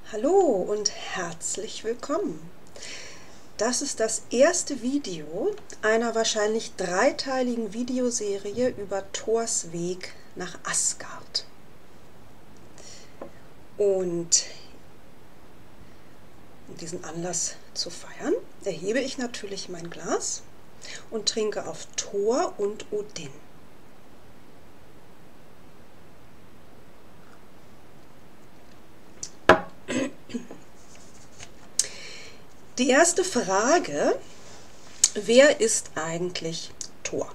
Hallo und herzlich willkommen. Das ist das erste Video einer wahrscheinlich dreiteiligen Videoserie über Thors Weg nach Asgard. Und um diesen Anlass zu feiern, erhebe ich natürlich mein Glas und trinke auf Thor und Odin. Die erste Frage: Wer ist eigentlich Thor?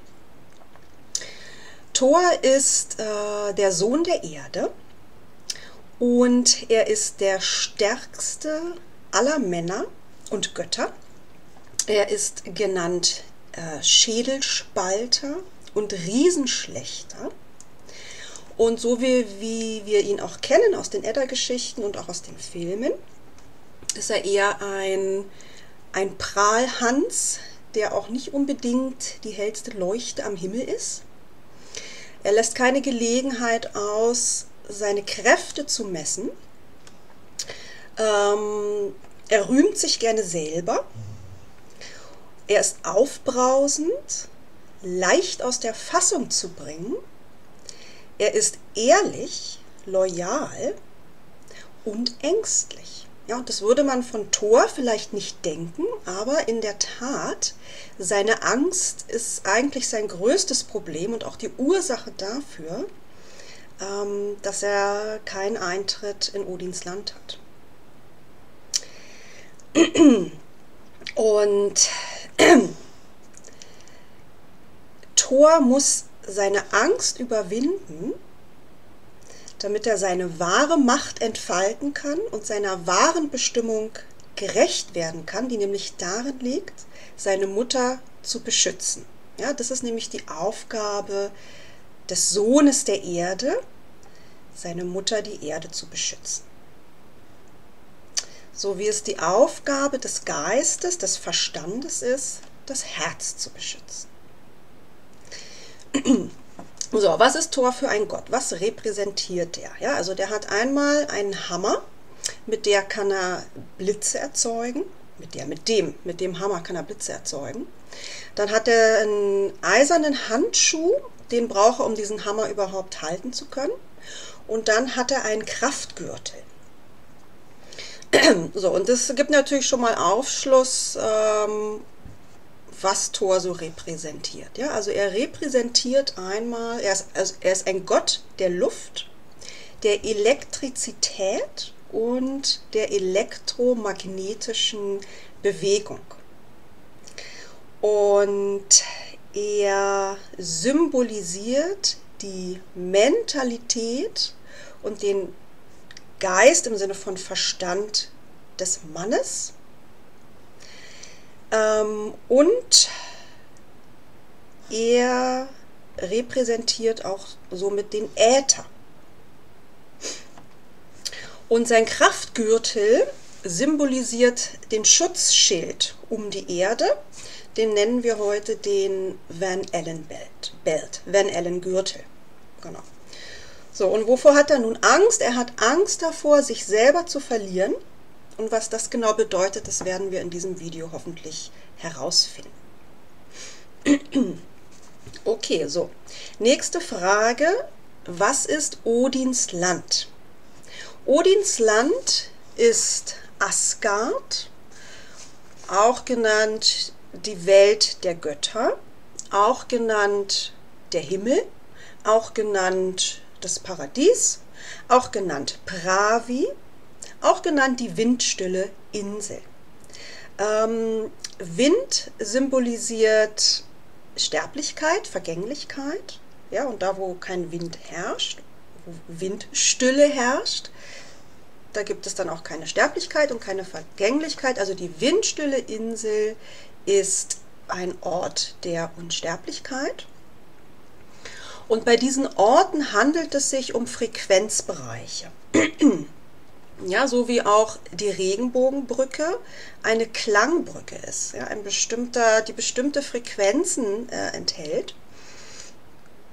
Thor ist der Sohn der Erde und er ist der stärkste aller Männer und Götter. Er ist genannt Schädelspalter und Riesenschlächter. Und so wie wir ihn auch kennen aus den Edda-Geschichten und auch aus den Filmen, ist er eher ein Prahlhans, der auch nicht unbedingt die hellste Leuchte am Himmel ist. Er lässt keine Gelegenheit aus, seine Kräfte zu messen. Er rühmt sich gerne selber. Er ist aufbrausend, leicht aus der Fassung zu bringen. Er ist ehrlich, loyal und ängstlich. Ja, und das würde man von Thor vielleicht nicht denken, aber in der Tat, seine Angst ist eigentlich sein größtes Problem und auch die Ursache dafür, dass er keinen Eintritt in Odins Land hat. Und Thor muss seine Angst überwinden, damit er seine wahre Macht entfalten kann und seiner wahren Bestimmung gerecht werden kann, die nämlich darin liegt, seine Mutter zu beschützen. Ja, das ist nämlich die Aufgabe des Sohnes der Erde, seine Mutter, die Erde, zu beschützen. So wie es die Aufgabe des Geistes, des Verstandes ist, das Herz zu beschützen. So, was ist Thor für ein Gott? Was repräsentiert er? Ja, also der hat einmal einen Hammer, mit der kann er Blitze erzeugen. Mit dem Hammer kann er Blitze erzeugen. Dann hat er einen eisernen Handschuh, den braucht er, um diesen Hammer überhaupt halten zu können. Und dann hat er einen Kraftgürtel. So, und das gibt natürlich schon mal Aufschluss, was Thor so repräsentiert. Ja, also er repräsentiert einmal, er ist ein Gott der Luft, der Elektrizität und der elektromagnetischen Bewegung. Und er symbolisiert die Mentalität und den Geist im Sinne von Verstand des Mannes. Und er repräsentiert auch somit den Äther. Und sein Kraftgürtel symbolisiert den Schutzschild um die Erde. Den nennen wir heute den Van Allen Belt, Van Allen Gürtel. Genau. So, und wovor hat er nun Angst? Er hat Angst davor, sich selber zu verlieren. Und was das genau bedeutet, das werden wir in diesem Video hoffentlich herausfinden. Okay, so. Nächste Frage. Was ist Odins Land? Odins Land ist Asgard, auch genannt die Welt der Götter, auch genannt der Himmel, auch genannt das Paradies, auch genannt Pravi, auch genannt die windstille Insel. Wind symbolisiert Sterblichkeit, Vergänglichkeit. Ja, und da, wo kein Wind herrscht, wo Windstille herrscht, da gibt es dann auch keine Sterblichkeit und keine Vergänglichkeit. Also die windstille Insel ist ein Ort der Unsterblichkeit. Und bei diesen Orten handelt es sich um Frequenzbereiche. Ja, so wie auch die Regenbogenbrücke eine Klangbrücke ist, ja, die bestimmte Frequenzen enthält.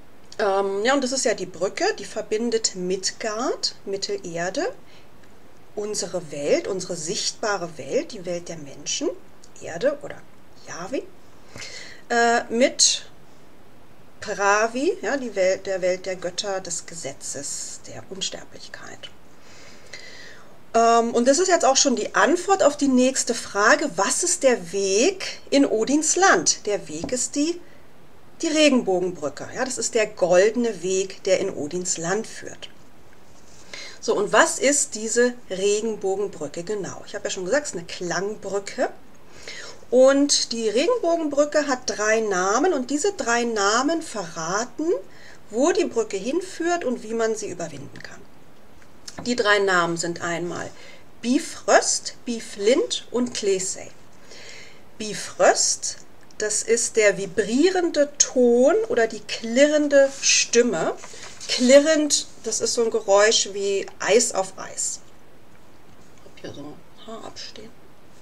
Ja, und das ist ja die Brücke, die verbindet Midgard, Mittelerde, unsere Welt, unsere sichtbare Welt, die Welt der Menschen, Erde oder Yahweh, mit Pravi, ja, die Welt der Götter, des Gesetzes, der Unsterblichkeit. Und das ist jetzt auch schon die Antwort auf die nächste Frage: Was ist der Weg in Odins Land? Der Weg ist die Regenbogenbrücke. Ja, das ist der goldene Weg, der in Odins Land führt. So, und was ist diese Regenbogenbrücke genau? Ich habe ja schon gesagt, es ist eine Klangbrücke. Und die Regenbogenbrücke hat 3 Namen und diese 3 Namen verraten, wo die Brücke hinführt und wie man sie überwinden kann. Die 3 Namen sind einmal Bifröst, Biflint und Klesey. Bifröst, das ist der vibrierende Ton oder die klirrende Stimme. Klirrend, das ist so ein Geräusch wie Eis auf Eis. Ich habe hier so ein Haar abstehen.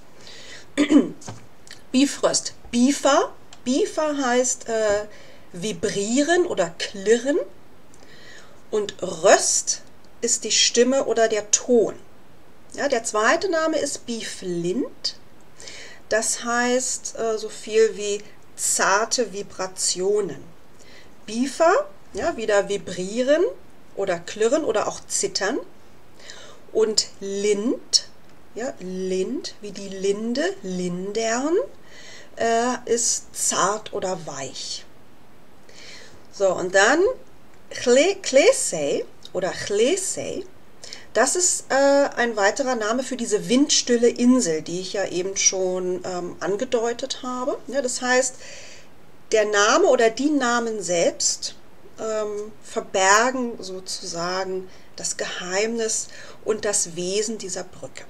Bifröst, Bifa. Bifa heißt vibrieren oder klirren. Und Röst ist die Stimme oder der Ton. Ja, der zweite Name ist Biflint. Das heißt so viel wie zarte Vibrationen. Bifa, ja, wieder vibrieren oder klirren oder auch zittern. Und Lind, ja, Lind wie die Linde, lindern, ist zart oder weich. So, und dann Klesey oder Chlesey, das ist ein weiterer Name für diese windstille Insel, die ich ja eben schon angedeutet habe. Ja, das heißt, der Name oder die Namen selbst verbergen sozusagen das Geheimnis und das Wesen dieser Brücke.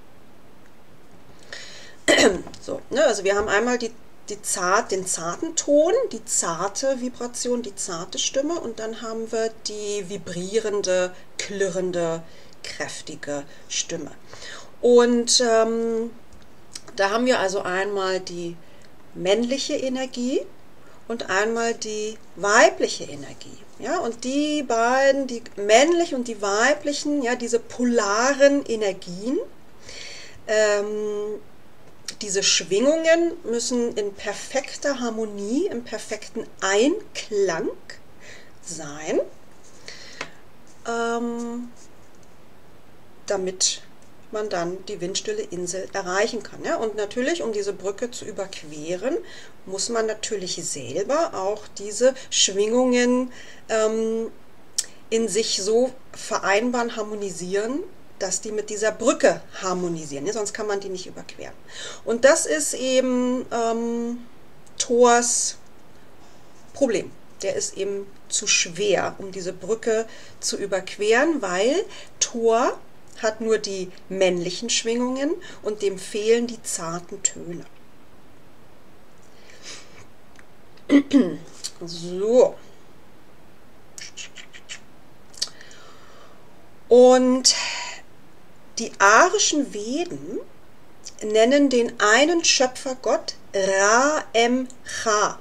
So, ne, also wir haben einmal den zarten Ton, die zarte Vibration, die zarte Stimme, und dann haben wir die vibrierende, klirrende, kräftige Stimme. Und da haben wir also einmal die männliche Energie und einmal die weibliche Energie. Ja, und die beiden, die männlichen und die weiblichen, ja, diese polaren Energien, diese Schwingungen müssen in perfekter Harmonie, im perfekten Einklang sein, damit man dann die windstille Insel erreichen kann. Ja? Und natürlich, um diese Brücke zu überqueren, muss man natürlich selber auch diese Schwingungen in sich so vereinbaren, harmonisieren, dass die mit dieser Brücke harmonisieren, ja, sonst kann man die nicht überqueren. Und das ist eben Thors Problem. Der ist eben zu schwer, um diese Brücke zu überqueren, weil Thor hat nur die männlichen Schwingungen und dem fehlen die zarten Töne. So. Und die arischen Veden nennen den einen Schöpfergott Ra-Em-Cha.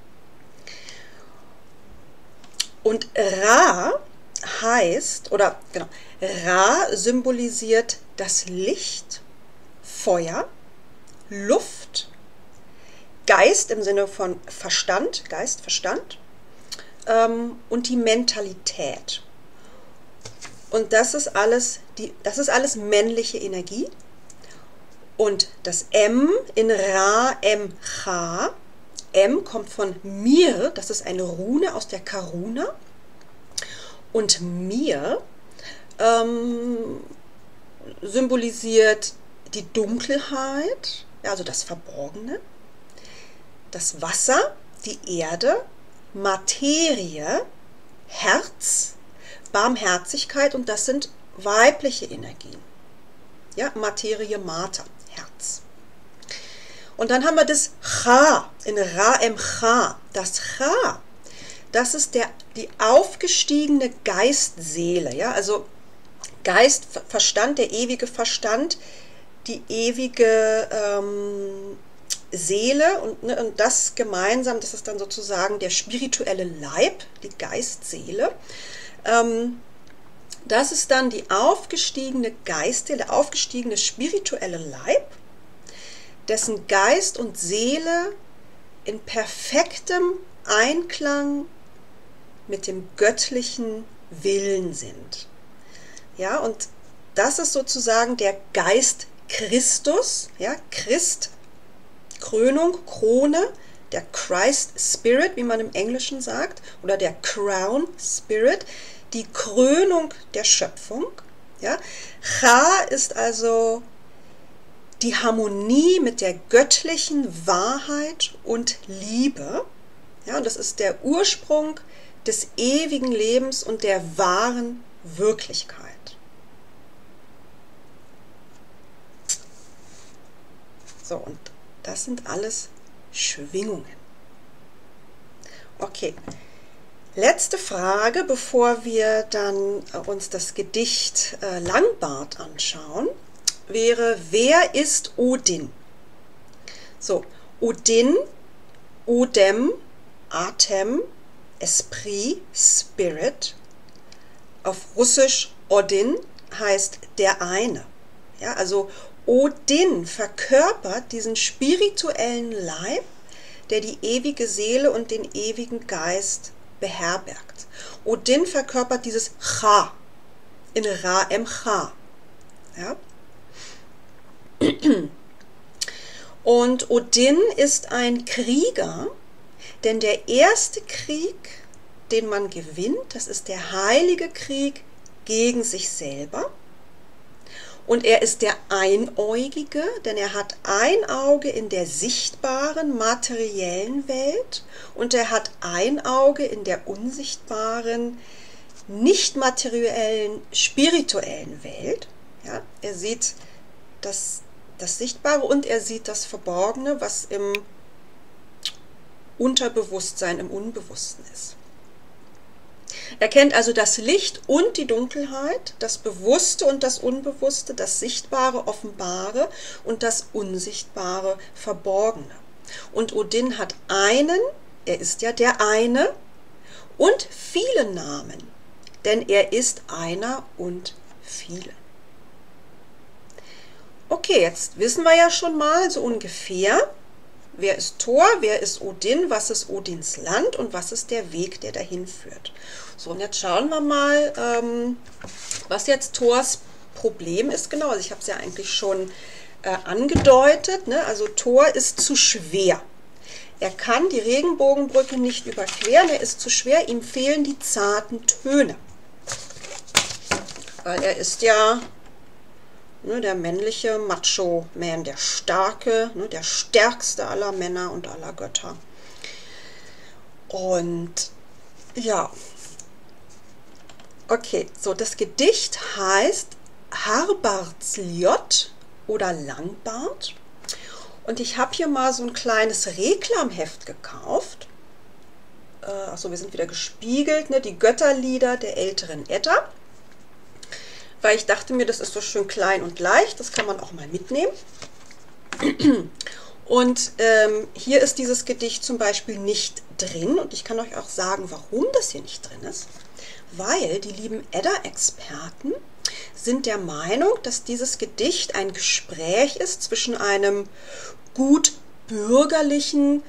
Und Ra heißt, oder genau, Ra symbolisiert das Licht, Feuer, Luft, Geist im Sinne von Verstand, Geist, Verstand, und die Mentalität. Und das ist alles männliche Energie. Und das M in Ra-Em-Cha, M kommt von Mir, das ist eine Rune aus der Karuna. Und Mir symbolisiert die Dunkelheit, also das Verborgene, das Wasser, die Erde, Materie, Herz, Barmherzigkeit, und das sind weibliche Energien. Ja, Materie, Mater, Herz. Und dann haben wir das Cha in Ra-Em-Cha. Das Cha, das ist die aufgestiegene Geistseele. Ja, also Geist, Verstand, der ewige Verstand, die ewige Seele und das gemeinsam, das ist dann sozusagen der spirituelle Leib, die Geistseele. Das ist dann die aufgestiegene Geiste, der aufgestiegene spirituelle Leib, dessen Geist und Seele in perfektem Einklang mit dem göttlichen Willen sind. Ja, und das ist sozusagen der Geist Christus, ja, Christ, Krönung, Krone, der Christ Spirit, wie man im Englischen sagt, oder der Crown Spirit, die Krönung der Schöpfung. Ja. Cha ist also die Harmonie mit der göttlichen Wahrheit und Liebe. Ja, und das ist der Ursprung des ewigen Lebens und der wahren Wirklichkeit. So, und das sind alles Schwingungen. Okay, letzte Frage, bevor wir dann uns das Gedicht Langbart anschauen, wäre, wer ist Odin? So, Odin, Odem, Atem, Esprit, Spirit. Auf Russisch Odin heißt der eine. Ja, also Odin verkörpert diesen spirituellen Leib, der die ewige Seele und den ewigen Geist beherbergt. Odin verkörpert dieses Cha, in Ra Em Cha. Ja? Und Odin ist ein Krieger, denn der erste Krieg, den man gewinnt, das ist der heilige Krieg gegen sich selber. Und er ist der Einäugige, denn er hat ein Auge in der sichtbaren, materiellen Welt und er hat ein Auge in der unsichtbaren, nicht materiellen, spirituellen Welt. Ja, er sieht das Sichtbare und er sieht das Verborgene, was im Unterbewusstsein, im Unbewussten ist. Er kennt also das Licht und die Dunkelheit, das Bewusste und das Unbewusste, das Sichtbare, Offenbare und das Unsichtbare, Verborgene. Und Odin hat einen, er ist ja der eine, und viele Namen, denn er ist einer und viele. Okay, jetzt wissen wir ja schon mal so ungefähr, wer ist Thor, wer ist Odin, was ist Odins Land und was ist der Weg, der dahin führt. So, und jetzt schauen wir mal, was jetzt Thors Problem ist. Genau, also ich habe es ja eigentlich schon angedeutet. Ne? Also Thor ist zu schwer. Er kann die Regenbogenbrücke nicht überqueren, er ist zu schwer, ihm fehlen die zarten Töne. Weil er ist ja der männliche Macho-Man, der starke, der stärkste aller Männer und aller Götter. Und ja, okay, so das Gedicht heißt Harbardsljot oder Langbart. Und ich habe hier mal so ein kleines Reklamheft gekauft. Achso, wir sind wieder gespiegelt, ne? Die Götterlieder der älteren Edda. Weil ich dachte mir, das ist so schön klein und leicht, das kann man auch mal mitnehmen. Und hier ist dieses Gedicht zum Beispiel nicht drin und ich kann euch auch sagen, warum das hier nicht drin ist. Weil die lieben Edda-Experten sind der Meinung, dass dieses Gedicht ein Gespräch ist zwischen einem gut bürgerlichen,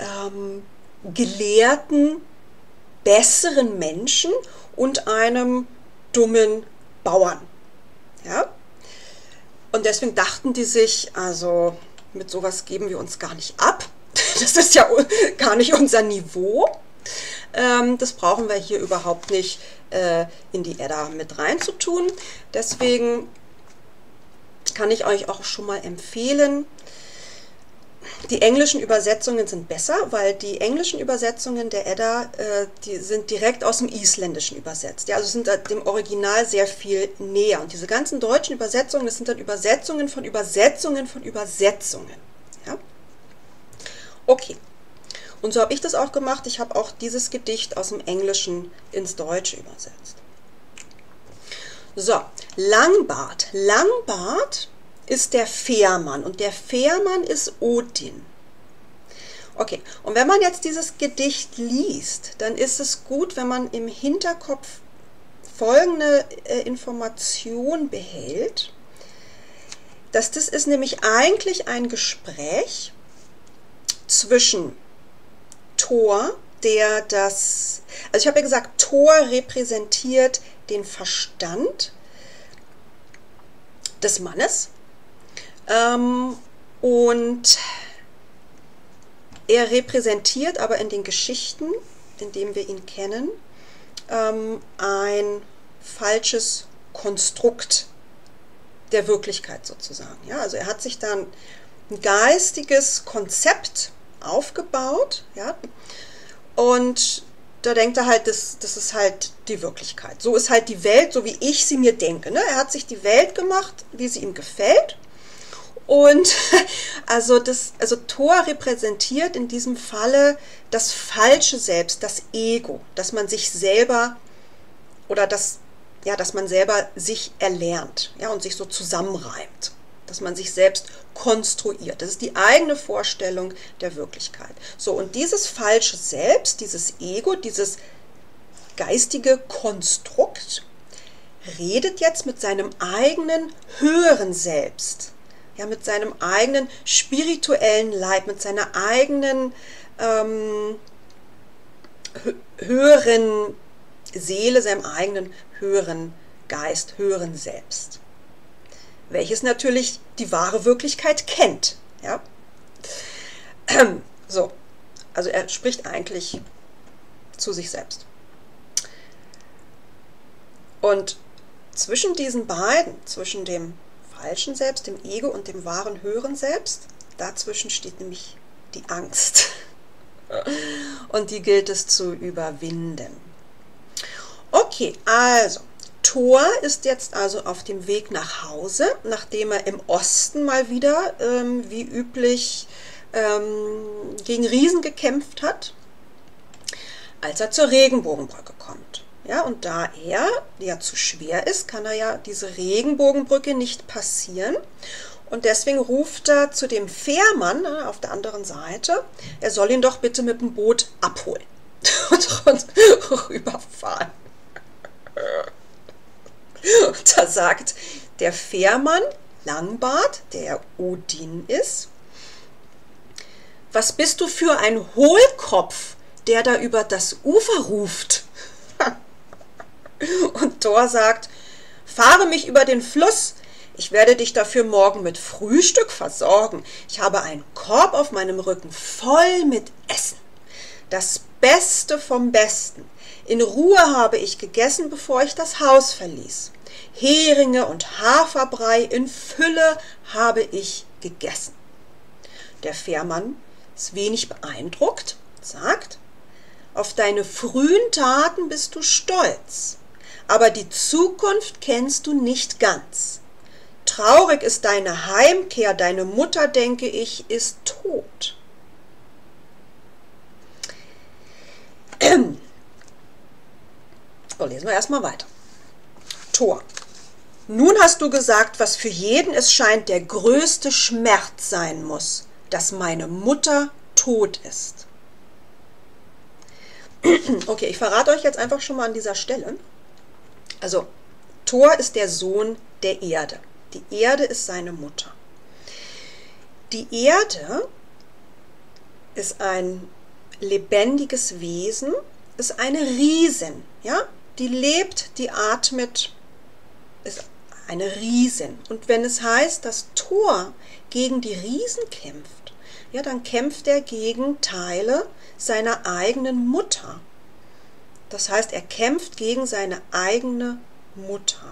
gelehrten, besseren Menschen und einem dummen Bauern. Ja? Und deswegen dachten die sich, also mit sowas geben wir uns gar nicht ab. Das ist ja gar nicht unser Niveau. Das brauchen wir hier überhaupt nicht in die Edda mit reinzutun. Deswegen kann ich euch auch schon mal empfehlen, die englischen Übersetzungen sind besser, weil die englischen Übersetzungen der Edda, die sind direkt aus dem Isländischen übersetzt. Ja, also sind dem Original sehr viel näher. Und diese ganzen deutschen Übersetzungen, das sind dann Übersetzungen von Übersetzungen von Übersetzungen. Ja? Okay. Und so habe ich das auch gemacht. Ich habe auch dieses Gedicht aus dem Englischen ins Deutsche übersetzt. So, Langbart. Langbart ist der Fährmann und der Fährmann ist Odin. Okay, und wenn man jetzt dieses Gedicht liest, dann ist es gut, wenn man im Hinterkopf folgende Information behält, dass das ist nämlich eigentlich ein Gespräch zwischen Thor, der das, also ich habe ja gesagt, Thor repräsentiert den Verstand des Mannes und er repräsentiert aber in den Geschichten, in denen wir ihn kennen, ein falsches Konstrukt der Wirklichkeit sozusagen. Ja, also er hat sich dann ein geistiges Konzept aufgebaut, ja, und da denkt er halt, das ist halt die Wirklichkeit. So ist halt die Welt, so wie ich sie mir denke. Ne? Er hat sich die Welt gemacht, wie sie ihm gefällt. Und also Thor repräsentiert in diesem Falle das falsche Selbst, das Ego, dass man sich selber oder dass man selber sich erlernt, ja, und sich so zusammenreimt, dass man sich selbst konstruiert. Das ist die eigene Vorstellung der Wirklichkeit. So, und dieses falsche Selbst, dieses Ego, dieses geistige Konstrukt redet jetzt mit seinem eigenen höheren Selbst, ja, mit seinem eigenen spirituellen Leib, mit seiner eigenen höheren Seele, seinem eigenen höheren Geist, höheren Selbst, welches natürlich die wahre Wirklichkeit kennt. Ja? So, also er spricht eigentlich zu sich selbst. Und zwischen diesen beiden, zwischen dem falschen Selbst, dem Ego und dem wahren höheren Selbst, dazwischen steht nämlich die Angst. Und die gilt es zu überwinden. Okay, also Thor ist jetzt also auf dem Weg nach Hause, nachdem er im Osten mal wieder, wie üblich, gegen Riesen gekämpft hat, als er zur Regenbogenbrücke kommt. Ja, und da er ja zu schwer ist, kann er ja diese Regenbogenbrücke nicht passieren. Und deswegen ruft er zu dem Fährmann auf der anderen Seite, er soll ihn doch bitte mit dem Boot abholen und rüberfahren. Und da sagt der Fährmann, Langbart, der Odin ist: Was bist du für ein Hohlkopf, der da über das Ufer ruft? Und Thor sagt: Fahre mich über den Fluss, ich werde dich dafür morgen mit Frühstück versorgen. Ich habe einen Korb auf meinem Rücken voll mit Essen. Das Beste vom Besten. In Ruhe habe ich gegessen, bevor ich das Haus verließ. Heringe und Haferbrei in Fülle habe ich gegessen. Der Fährmann ist wenig beeindruckt, sagt: Auf deine frühen Taten bist du stolz, aber die Zukunft kennst du nicht ganz. Traurig ist deine Heimkehr, deine Mutter, denke ich, ist tot. So, lesen wir erstmal weiter. Thor: Nun hast du gesagt, was für jeden es scheint der größte Schmerz sein muss, dass meine Mutter tot ist. Okay, ich verrate euch jetzt einfach schon mal an dieser Stelle. Also, Thor ist der Sohn der Erde. Die Erde ist seine Mutter. Die Erde ist ein lebendiges Wesen, ist eine Riesin, ja? Die lebt, die atmet, ist eine Riesin. Und wenn es heißt, dass Thor gegen die Riesen kämpft, ja, dann kämpft er gegen Teile seiner eigenen Mutter. Das heißt, er kämpft gegen seine eigene Mutter.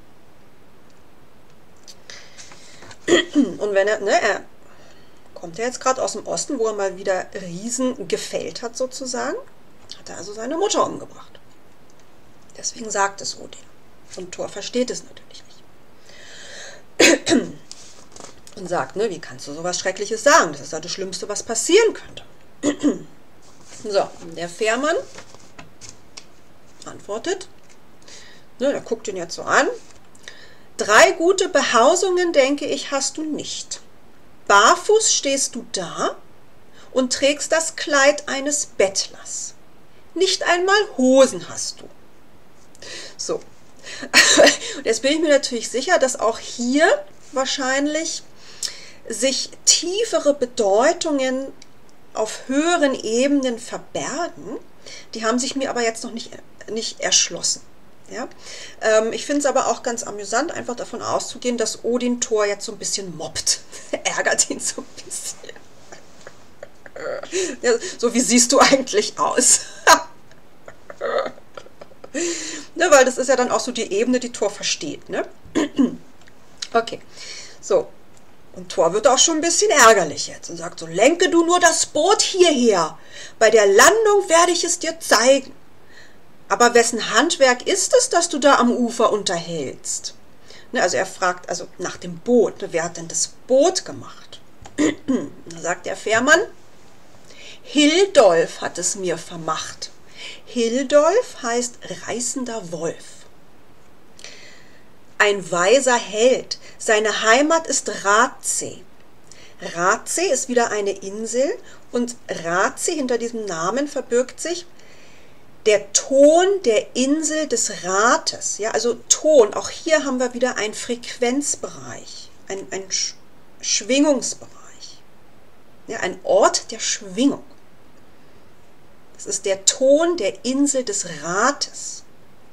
Und wenn er kommt ja jetzt gerade aus dem Osten, wo er mal wieder Riesen gefällt hat sozusagen, hat er also seine Mutter umgebracht. Deswegen sagt es Odin. Und Thor versteht es natürlich nicht. Und sagt, wie kannst du sowas Schreckliches sagen? Das ist ja das Schlimmste, was passieren könnte. So, der Fährmann antwortet, der guckt ihn jetzt so an: 3 gute Behausungen, denke ich, hast du nicht. Barfuß stehst du da und trägst das Kleid eines Bettlers. Nicht einmal Hosen hast du. So, Und jetzt bin ich mir natürlich sicher, dass auch hier wahrscheinlich sich tiefere Bedeutungen auf höheren Ebenen verbergen. Die haben sich mir aber jetzt noch nicht erschlossen. Ja? Ich finde es aber auch ganz amüsant, einfach davon auszugehen, dass Odin Thor jetzt so ein bisschen mobbt. Ärgert ihn so ein bisschen. Ja, so wie siehst du eigentlich aus? Ne, weil das ist ja dann auch so die Ebene, die Thor versteht. Ne? Okay, so. Und Thor wird auch schon ein bisschen ärgerlich jetzt und sagt so, lenke du nur das Boot hierher. Bei der Landung werde ich es dir zeigen. Aber wessen Handwerk ist es, das du da am Ufer unterhältst? Ne, also er fragt also nach dem Boot. Ne, wer hat denn das Boot gemacht? Da sagt der Fährmann, Hildolf hat es mir vermacht. Hildolf heißt reißender Wolf. Ein weiser Held. Seine Heimat ist Ratsee. Ratsee ist wieder eine Insel und Ratsee, hinter diesem Namen verbirgt sich der Ton der Insel des Rates. Ja, also Ton, auch hier haben wir wieder einen Frequenzbereich, ein Schwingungsbereich. Ja, ein Ort der Schwingung. Das ist der Ton der Insel des Rates.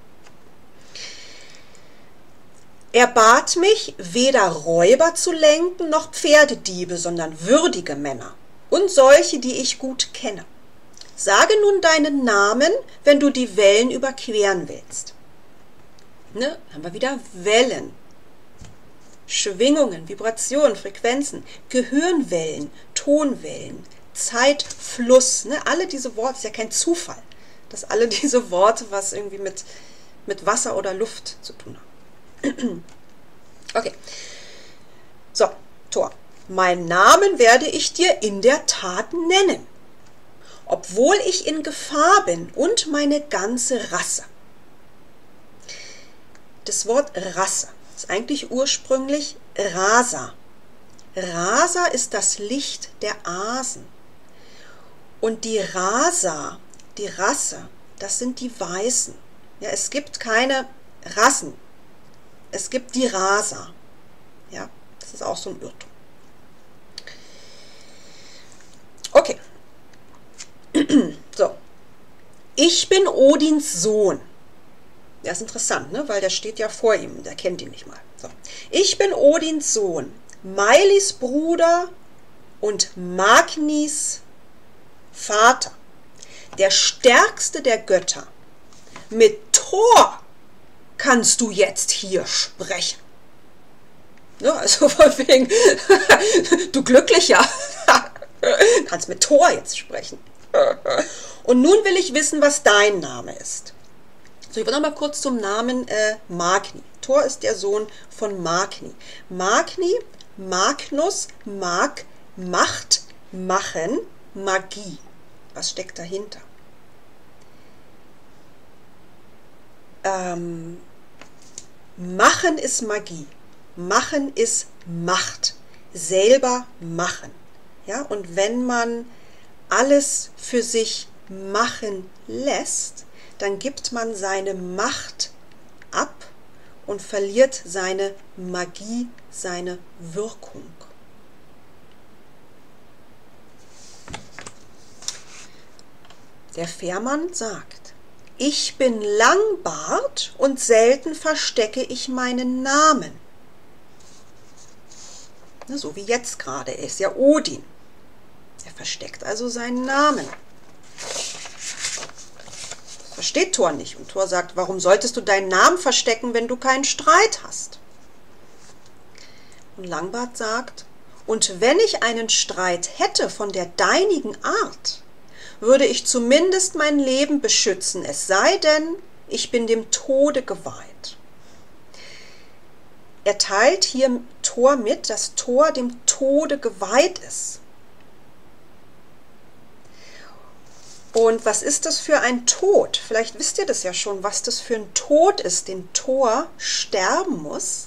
Er bat mich, weder Räuber zu lenken, noch Pferdediebe, sondern würdige Männer und solche, die ich gut kenne. Sage nun deinen Namen, wenn du die Wellen überqueren willst. Ne? Haben wir wieder Wellen, Schwingungen, Vibrationen, Frequenzen, Gehirnwellen, Tonwellen, Zeitfluss. Ne? Alle diese Worte, ist ja kein Zufall, dass alle diese Worte was irgendwie mit Wasser oder Luft zu tun haben. Okay, so, Thor. Meinen Namen werde ich dir in der Tat nennen, obwohl ich in Gefahr bin und meine ganze Rasse. Das Wort Rasse ist eigentlich ursprünglich Rasa. Rasa ist das Licht der Asen. Und die Rasa, die Rasse, das sind die Weißen. Ja, es gibt keine Rassen. Es gibt die Rasa. Ja, das ist auch so ein Irrtum. Okay. So. Ich bin Odins Sohn. Das ist interessant, ne? Weil der steht ja vor ihm. Der kennt ihn nicht mal. So. Ich bin Odins Sohn, Meilis Bruder und Magnis Vater. Der stärkste der Götter. Mit Thor kannst du jetzt hier sprechen. Ja, also von wegen, du Glücklicher, kannst mit Thor jetzt sprechen. Und nun will ich wissen, was dein Name ist. So, ich will noch mal kurz zum Namen Magni. Thor ist der Sohn von Magni. Magni, Magnus, Mag, Macht, Machen, Magie. Was steckt dahinter? Machen ist Magie. Machen ist Macht. Selber machen. Ja, und wenn man alles für sich machen lässt, dann gibt man seine Macht ab und verliert seine Magie, seine Wirkung. Der Fährmann sagt, ich bin Langbart und selten verstecke ich meinen Namen. So wie jetzt gerade, er ist ja Odin. Er versteckt also seinen Namen. Das versteht Thor nicht. Und Thor sagt, warum solltest du deinen Namen verstecken, wenn du keinen Streit hast? Und Langbart sagt, und wenn ich einen Streit hätte von der deinigen Art, würde ich zumindest mein Leben beschützen, es sei denn, ich bin dem Tode geweiht. Er teilt hier Thor mit, dass Thor dem Tode geweiht ist. Und was ist das für ein Tod? Vielleicht wisst ihr das ja schon, was das für ein Tod ist, den Thor sterben muss.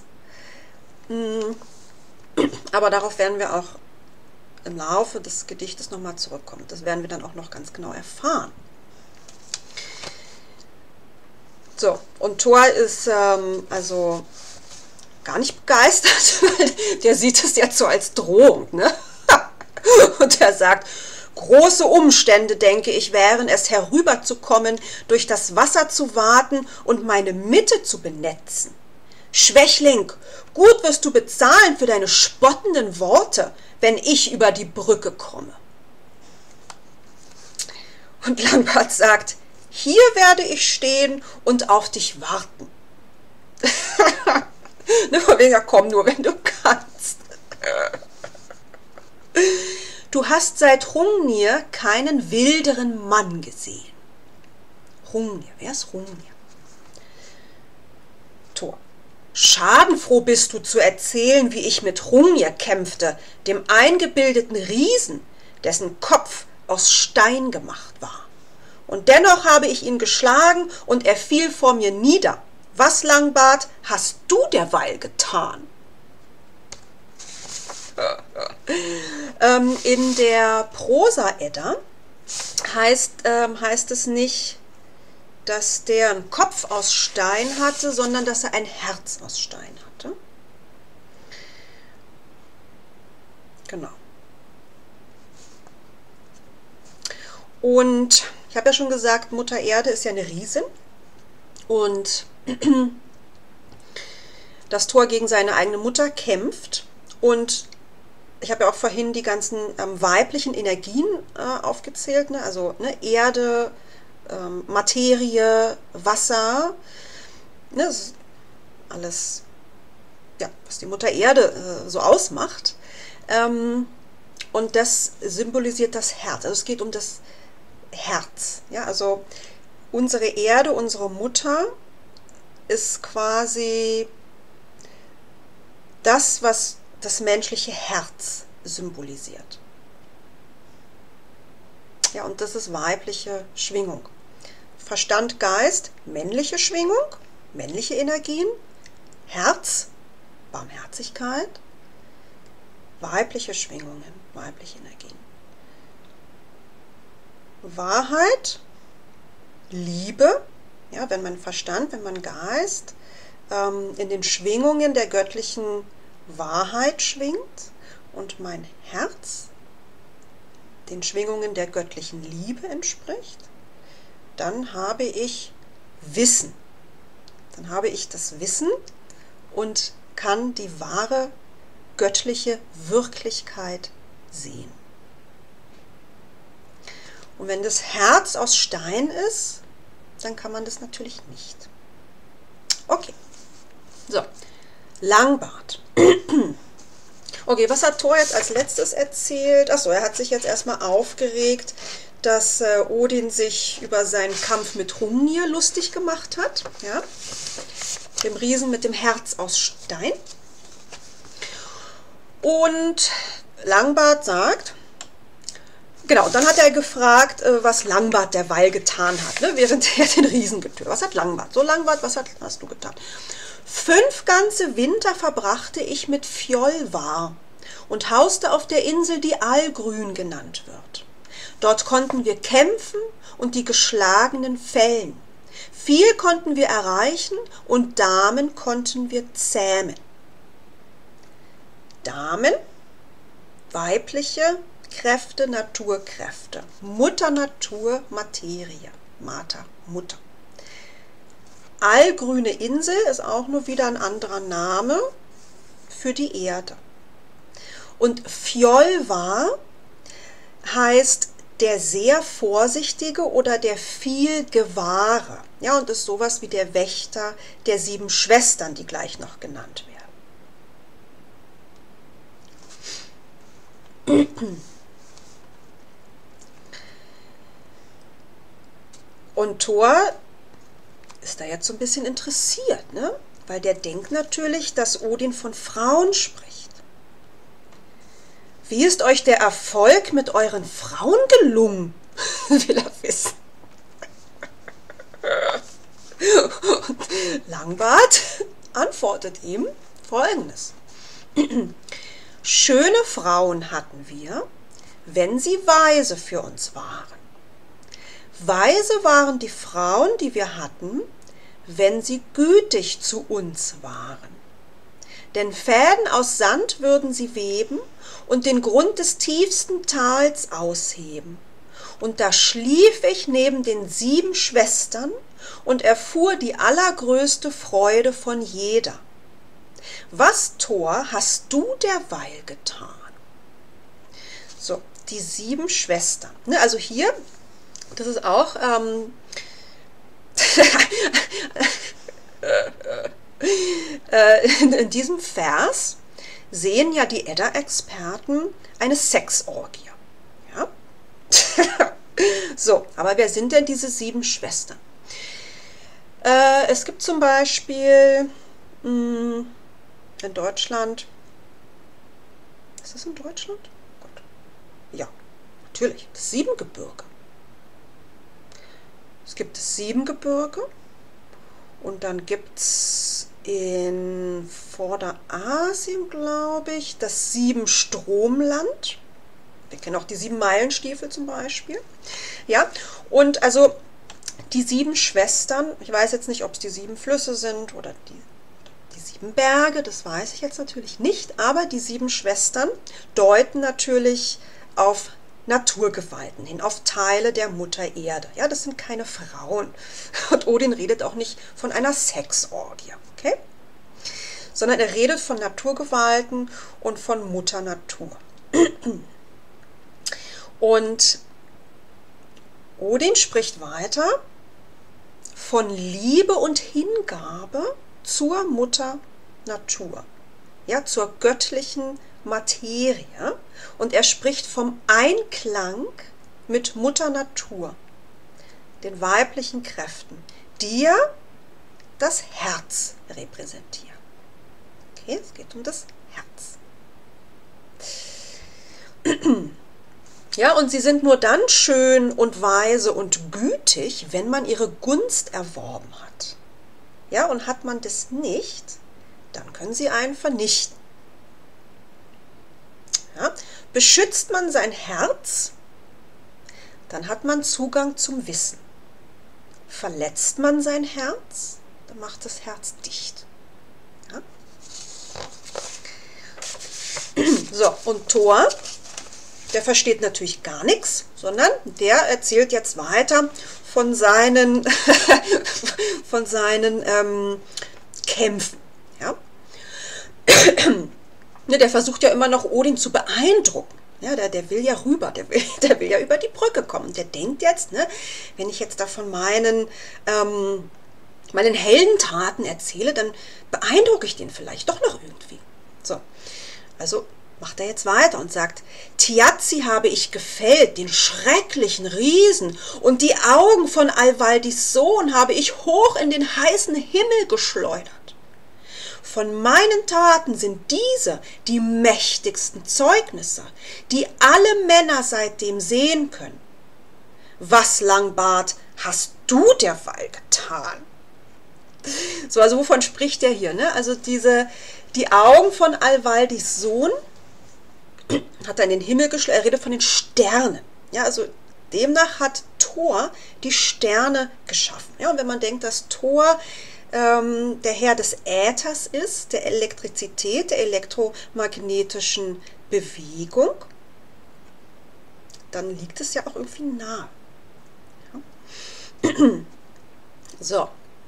Aber darauf werden wir auch im Laufe des Gedichtes nochmal zurückkommen. Das werden wir dann auch noch ganz genau erfahren. So, und Thor ist also gar nicht begeistert, weil der sieht es jetzt so als Drohung, ne? Und er sagt, große Umstände, denke ich, wären es, herüberzukommen, durch das Wasser zu waten und meine Mitte zu benetzen. Schwächling, gut wirst du bezahlen für deine spottenden Worte, wenn ich über die Brücke komme. Und Langbart sagt, hier werde ich stehen und auf dich warten. Komm nur, wenn du kannst. Du hast seit Hrungnir keinen wilderen Mann gesehen. Hrungnir, wer ist Hrungnir? Thor. Schadenfroh bist du zu erzählen, wie ich mit Hrungnir kämpfte, dem eingebildeten Riesen, dessen Kopf aus Stein gemacht war. Und dennoch habe ich ihn geschlagen und er fiel vor mir nieder. Was, Langbart, hast du derweil getan? In der Prosa-Edda heißt es nicht, dass der einen Kopf aus Stein hatte, sondern dass er ein Herz aus Stein hatte. Genau. Und ich habe ja schon gesagt, Mutter Erde ist ja eine Riesin und das Thor gegen seine eigene Mutter kämpft. Und ich habe ja auch vorhin die ganzen weiblichen Energien aufgezählt, ne? Also ne, Erde, Materie, Wasser, ne? Das ist alles, ja, was die Mutter Erde so ausmacht. Und das symbolisiert das Herz. Also es geht um das Herz. Ja? Also unsere Erde, unsere Mutter ist quasi das, was das menschliche Herz symbolisiert. Ja, und das ist weibliche Schwingung. Verstand, Geist, männliche Schwingung, männliche Energien, Herz, Barmherzigkeit, weibliche Schwingungen, weibliche Energien. Wahrheit, Liebe, ja, wenn mein Verstand, wenn mein Geist in den Schwingungen der göttlichen Wahrheit schwingt und mein Herz den Schwingungen der göttlichen Liebe entspricht, dann habe ich Wissen. Dann habe ich das Wissen und kann die wahre göttliche Wirklichkeit sehen. Und wenn das Herz aus Stein ist, dann kann man das natürlich nicht. Okay, so, Langbart. Okay, was hat Thor jetzt als letztes erzählt? Achso, er hat sich jetzt erstmal aufgeregt, dass Odin sich über seinen Kampf mit Hrungnir lustig gemacht hat. Ja? Dem Riesen mit dem Herz aus Stein. Und Langbart sagt, genau, dann hat er gefragt, was Langbart derweil getan hat, ne, während er den Riesen getötet hat. Was hat Langbart? So, Langbart, was hast du getan? 5 ganze Winter verbrachte ich mit Fjolvar und hauste auf der Insel, die Allgrün genannt wird. Dort konnten wir kämpfen und die Geschlagenen fällen. Viel konnten wir erreichen und Damen konnten wir zähmen. Damen, weibliche Kräfte, Naturkräfte. Mutter Natur, Materie. Mater, Mutter. Allgrüne Insel ist auch nur wieder ein anderer Name für die Erde. Und Fjolvar heißt der sehr Vorsichtige oder der viel Gewahre. Ja, und ist sowas wie der Wächter der 7 Schwestern, die gleich noch genannt werden. Und Thor ist da jetzt so ein bisschen interessiert, ne? Weil der denkt natürlich, dass Odin von Frauen spricht. Wie ist euch der Erfolg mit euren Frauen gelungen? Will er wissen. Und Langbart antwortet ihm Folgendes. Schöne Frauen hatten wir, wenn sie weise für uns waren. Weise waren die Frauen, die wir hatten, wenn sie gütig zu uns waren. Denn Fäden aus Sand würden sie weben und den Grund des tiefsten Tals ausheben. Und da schlief ich neben den 7 Schwestern und erfuhr die allergrößte Freude von jeder. Was, Thor, hast du derweil getan? So, die 7 Schwestern. Ne, also hier, das ist auch in diesem Vers sehen ja die Edda-Experten eine Sexorgie. Ja? So, aber wer sind denn diese 7 Schwestern? Es gibt zum Beispiel in Deutschland, ist das in Deutschland? Oh Gott. Ja, natürlich, das Siebengebirge. Es gibt das Siebengebirge und dann gibt es in Vorderasien, glaube ich, das Siebenstromland. Wir kennen auch die 7-Meilen-Stiefel zum Beispiel. Ja, und also die 7 Schwestern, ich weiß jetzt nicht, ob es die 7 Flüsse sind oder die 7 Berge, das weiß ich jetzt natürlich nicht, aber die 7 Schwestern deuten natürlich auf Naturgewalten hin, auf Teile der Mutter Erde. Ja, das sind keine Frauen. Und Odin redet auch nicht von einer Sexorgie, okay? Sondern er redet von Naturgewalten und von Mutter Natur. Und Odin spricht weiter von Liebe und Hingabe zur Mutter Natur, ja, zur göttlichen Materie, und er spricht vom Einklang mit Mutter Natur, den weiblichen Kräften, die ja das Herz repräsentieren. Okay, es geht um das Herz. Ja, und sie sind nur dann schön und weise und gütig, wenn man ihre Gunst erworben hat. Ja, und hat man das nicht, dann können sie einen vernichten. Ja, beschützt man sein Herz, dann hat man Zugang zum Wissen. Verletzt man sein Herz, dann macht das Herz dicht. Ja? So, und Thor, der versteht natürlich gar nichts, sondern der erzählt jetzt weiter von seinen, von seinen Kämpfen. Ja? Der versucht ja immer noch Odin zu beeindrucken. Ja, der will ja rüber, der will ja über die Brücke kommen. Der denkt jetzt, ne, wenn ich jetzt da von meinen Heldentaten erzähle, dann beeindrucke ich den vielleicht doch noch irgendwie. So, also macht er jetzt weiter und sagt, Thiazi habe ich gefällt, den schrecklichen Riesen, und die Augen von Alvaldis Sohn habe ich hoch in den heißen Himmel geschleudert. Von meinen Taten sind diese die mächtigsten Zeugnisse, die alle Männer seitdem sehen können. Was, Langbart, hast du derweil getan? So, also wovon spricht er hier? Ne? Also die Augen von Alvaldis Sohn hat er in den Himmel geschleudert, er redet von den Sternen. Ja, also demnach hat Thor die Sterne geschaffen. Ja, und wenn man denkt, dass Thor der Herr des Äthers ist, der Elektrizität, der elektromagnetischen Bewegung, dann liegt es ja auch irgendwie nahe. Ja. So.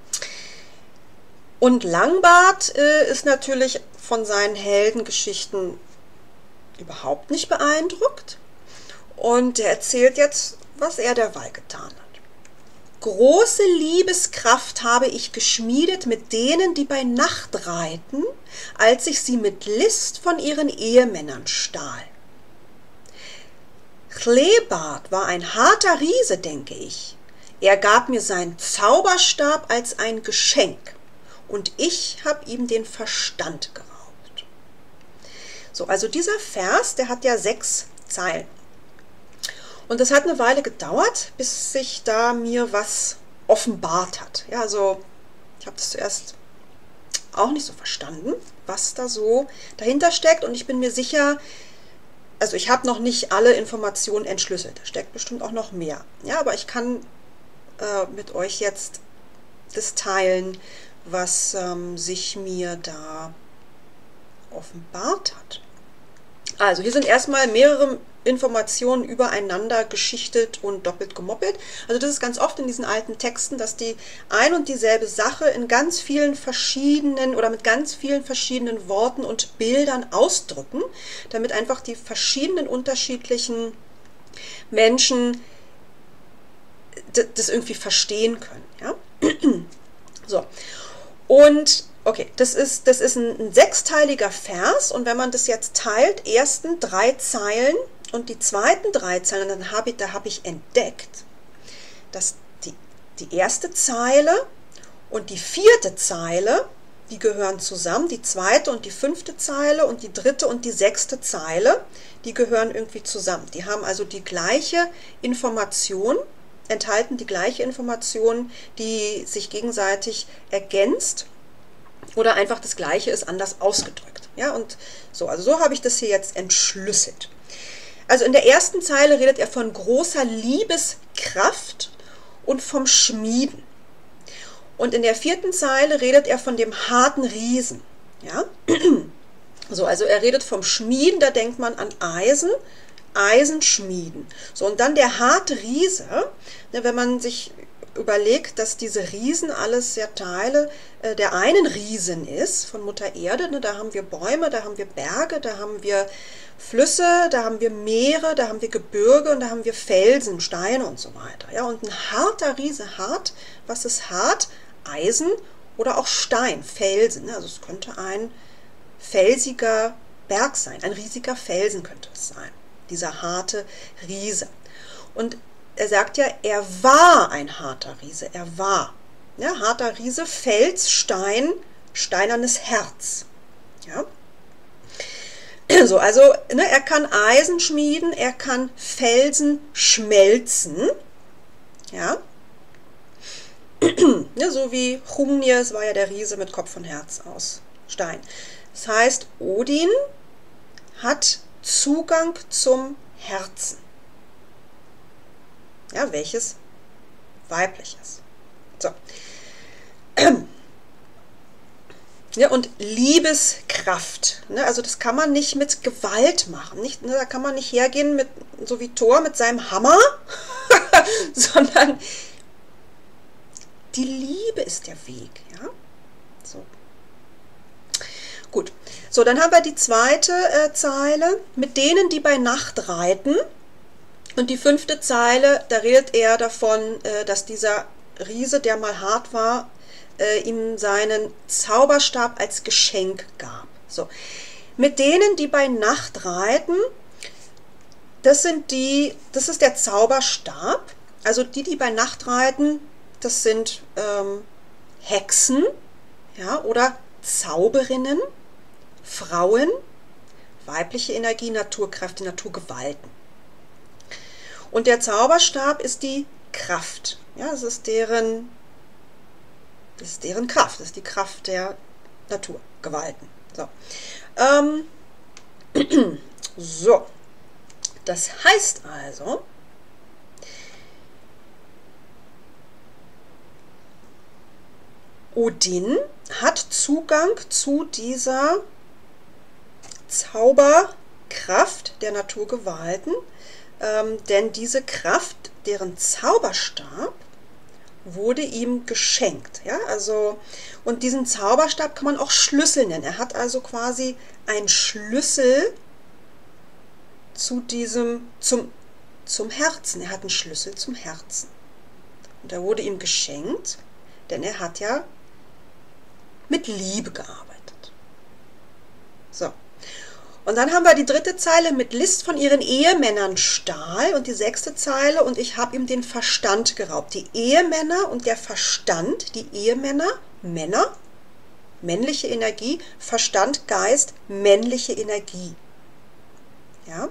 Und Langbart ist natürlich von seinen Heldengeschichten überhaupt nicht beeindruckt. Und er erzählt jetzt, was er derweil getan hat. Große Liebeskraft habe ich geschmiedet mit denen, die bei Nacht reiten, als ich sie mit List von ihren Ehemännern stahl. Chlebart war ein harter Riese, denke ich. Er gab mir seinen Zauberstab als ein Geschenk, und ich habe ihm den Verstand geraubt. So, also dieser Vers, der hat ja 6 Zeilen. Und das hat eine Weile gedauert, bis sich da mir was offenbart hat. Ja, also ich habe das zuerst auch nicht so verstanden, was da so dahinter steckt. Und ich bin mir sicher, also ich habe noch nicht alle Informationen entschlüsselt. Da steckt bestimmt auch noch mehr. Ja, aber ich kann mit euch jetzt das teilen, was sich mir da offenbart hat. Also hier sind erstmal mehrere Informationen übereinander geschichtet und doppelt gemoppelt. Also das ist ganz oft in diesen alten Texten, dass die ein und dieselbe Sache in ganz vielen verschiedenen oder mit ganz vielen verschiedenen Worten und Bildern ausdrücken, damit einfach die verschiedenen unterschiedlichen Menschen das irgendwie verstehen können. Ja? So. Und okay, das ist ein sechsteiliger Vers, und wenn man das jetzt teilt, ersten 3 Zeilen und die zweiten 3 Zeilen, dann habe ich entdeckt, dass die erste Zeile und die 4. Zeile, die gehören zusammen, die 2. und die 5. Zeile und die 3. und die 6. Zeile, die gehören irgendwie zusammen. Die haben also die gleiche Information, enthalten die gleiche Information, die sich gegenseitig ergänzt. Oder einfach das Gleiche ist anders ausgedrückt. Ja, und so, also so habe ich das hier jetzt entschlüsselt. Also in der ersten Zeile redet er von großer Liebeskraft und vom Schmieden. Und in der 4. Zeile redet er von dem harten Riesen. Ja? So, also er redet vom Schmieden, da denkt man an Eisen, Eisenschmieden. So, und dann der harte Riese, ne, wenn man sich überlegt, dass diese Riesen alles ja Teile der einen Riesen ist, von Mutter Erde. Ne? Da haben wir Bäume, da haben wir Berge, da haben wir Flüsse, da haben wir Meere, da haben wir Gebirge und da haben wir Felsen, Steine und so weiter. Ja? Und ein harter Riese, hart, was ist hart? Eisen oder auch Stein, Felsen. Ne? Also es könnte ein felsiger Berg sein, ein riesiger Felsen könnte es sein, dieser harte Riese. Und er sagt ja, er war ein harter Riese, er war. Ja, harter Riese, Fels, Stein, steinernes Herz. Ja. So, also ne, er kann Eisen schmieden, er kann Felsen schmelzen. Ja. Ja, so wie Hrungnir, es war ja der Riese mit Kopf und Herz aus Stein. Das heißt, Odin hat Zugang zum Herzen. Ja, welches weiblich ist. So. Ja, und Liebeskraft. Ne, also das kann man nicht mit Gewalt machen. Nicht, ne, da kann man nicht hergehen mit, so wie Thor mit seinem Hammer, sondern die Liebe ist der Weg. Ja? So. Gut. So, dann haben wir die zweite Zeile. Mit denen, die bei Nacht reiten. Und die 5. Zeile, da redet er davon, dass dieser Riese, der mal hart war, ihm seinen Zauberstab als Geschenk gab. So. Mit denen, die bei Nacht reiten, das ist der Zauberstab. Also die bei Nacht reiten, das sind Hexen, ja, oder Zauberinnen, Frauen, weibliche Energie, Naturkräfte, Naturgewalten. Und der Zauberstab ist die Kraft. Ja, das ist deren Kraft. Das ist die Kraft der Naturgewalten. So. So. Das heißt also, Odin hat Zugang zu dieser Zauberkraft der Naturgewalten, denn diese Kraft, deren Zauberstab, wurde ihm geschenkt. Ja? Also, und diesen Zauberstab kann man auch Schlüssel nennen. Er hat also quasi einen Schlüssel zum Herzen. Er hat einen Schlüssel zum Herzen. Und er wurde ihm geschenkt, denn er hat ja mit Liebe gearbeitet. So. Und dann haben wir die 3. Zeile, mit List von ihren Ehemännern stahl, und die 6. Zeile, und ich habe ihm den Verstand geraubt. Die Ehemänner und der Verstand, die Ehemänner, Männer, männliche Energie, Verstand, Geist, männliche Energie. Ja?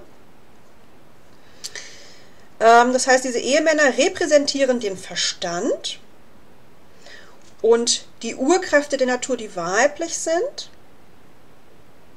Das heißt, diese Ehemänner repräsentieren den Verstand und die Urkräfte der Natur, die weiblich sind,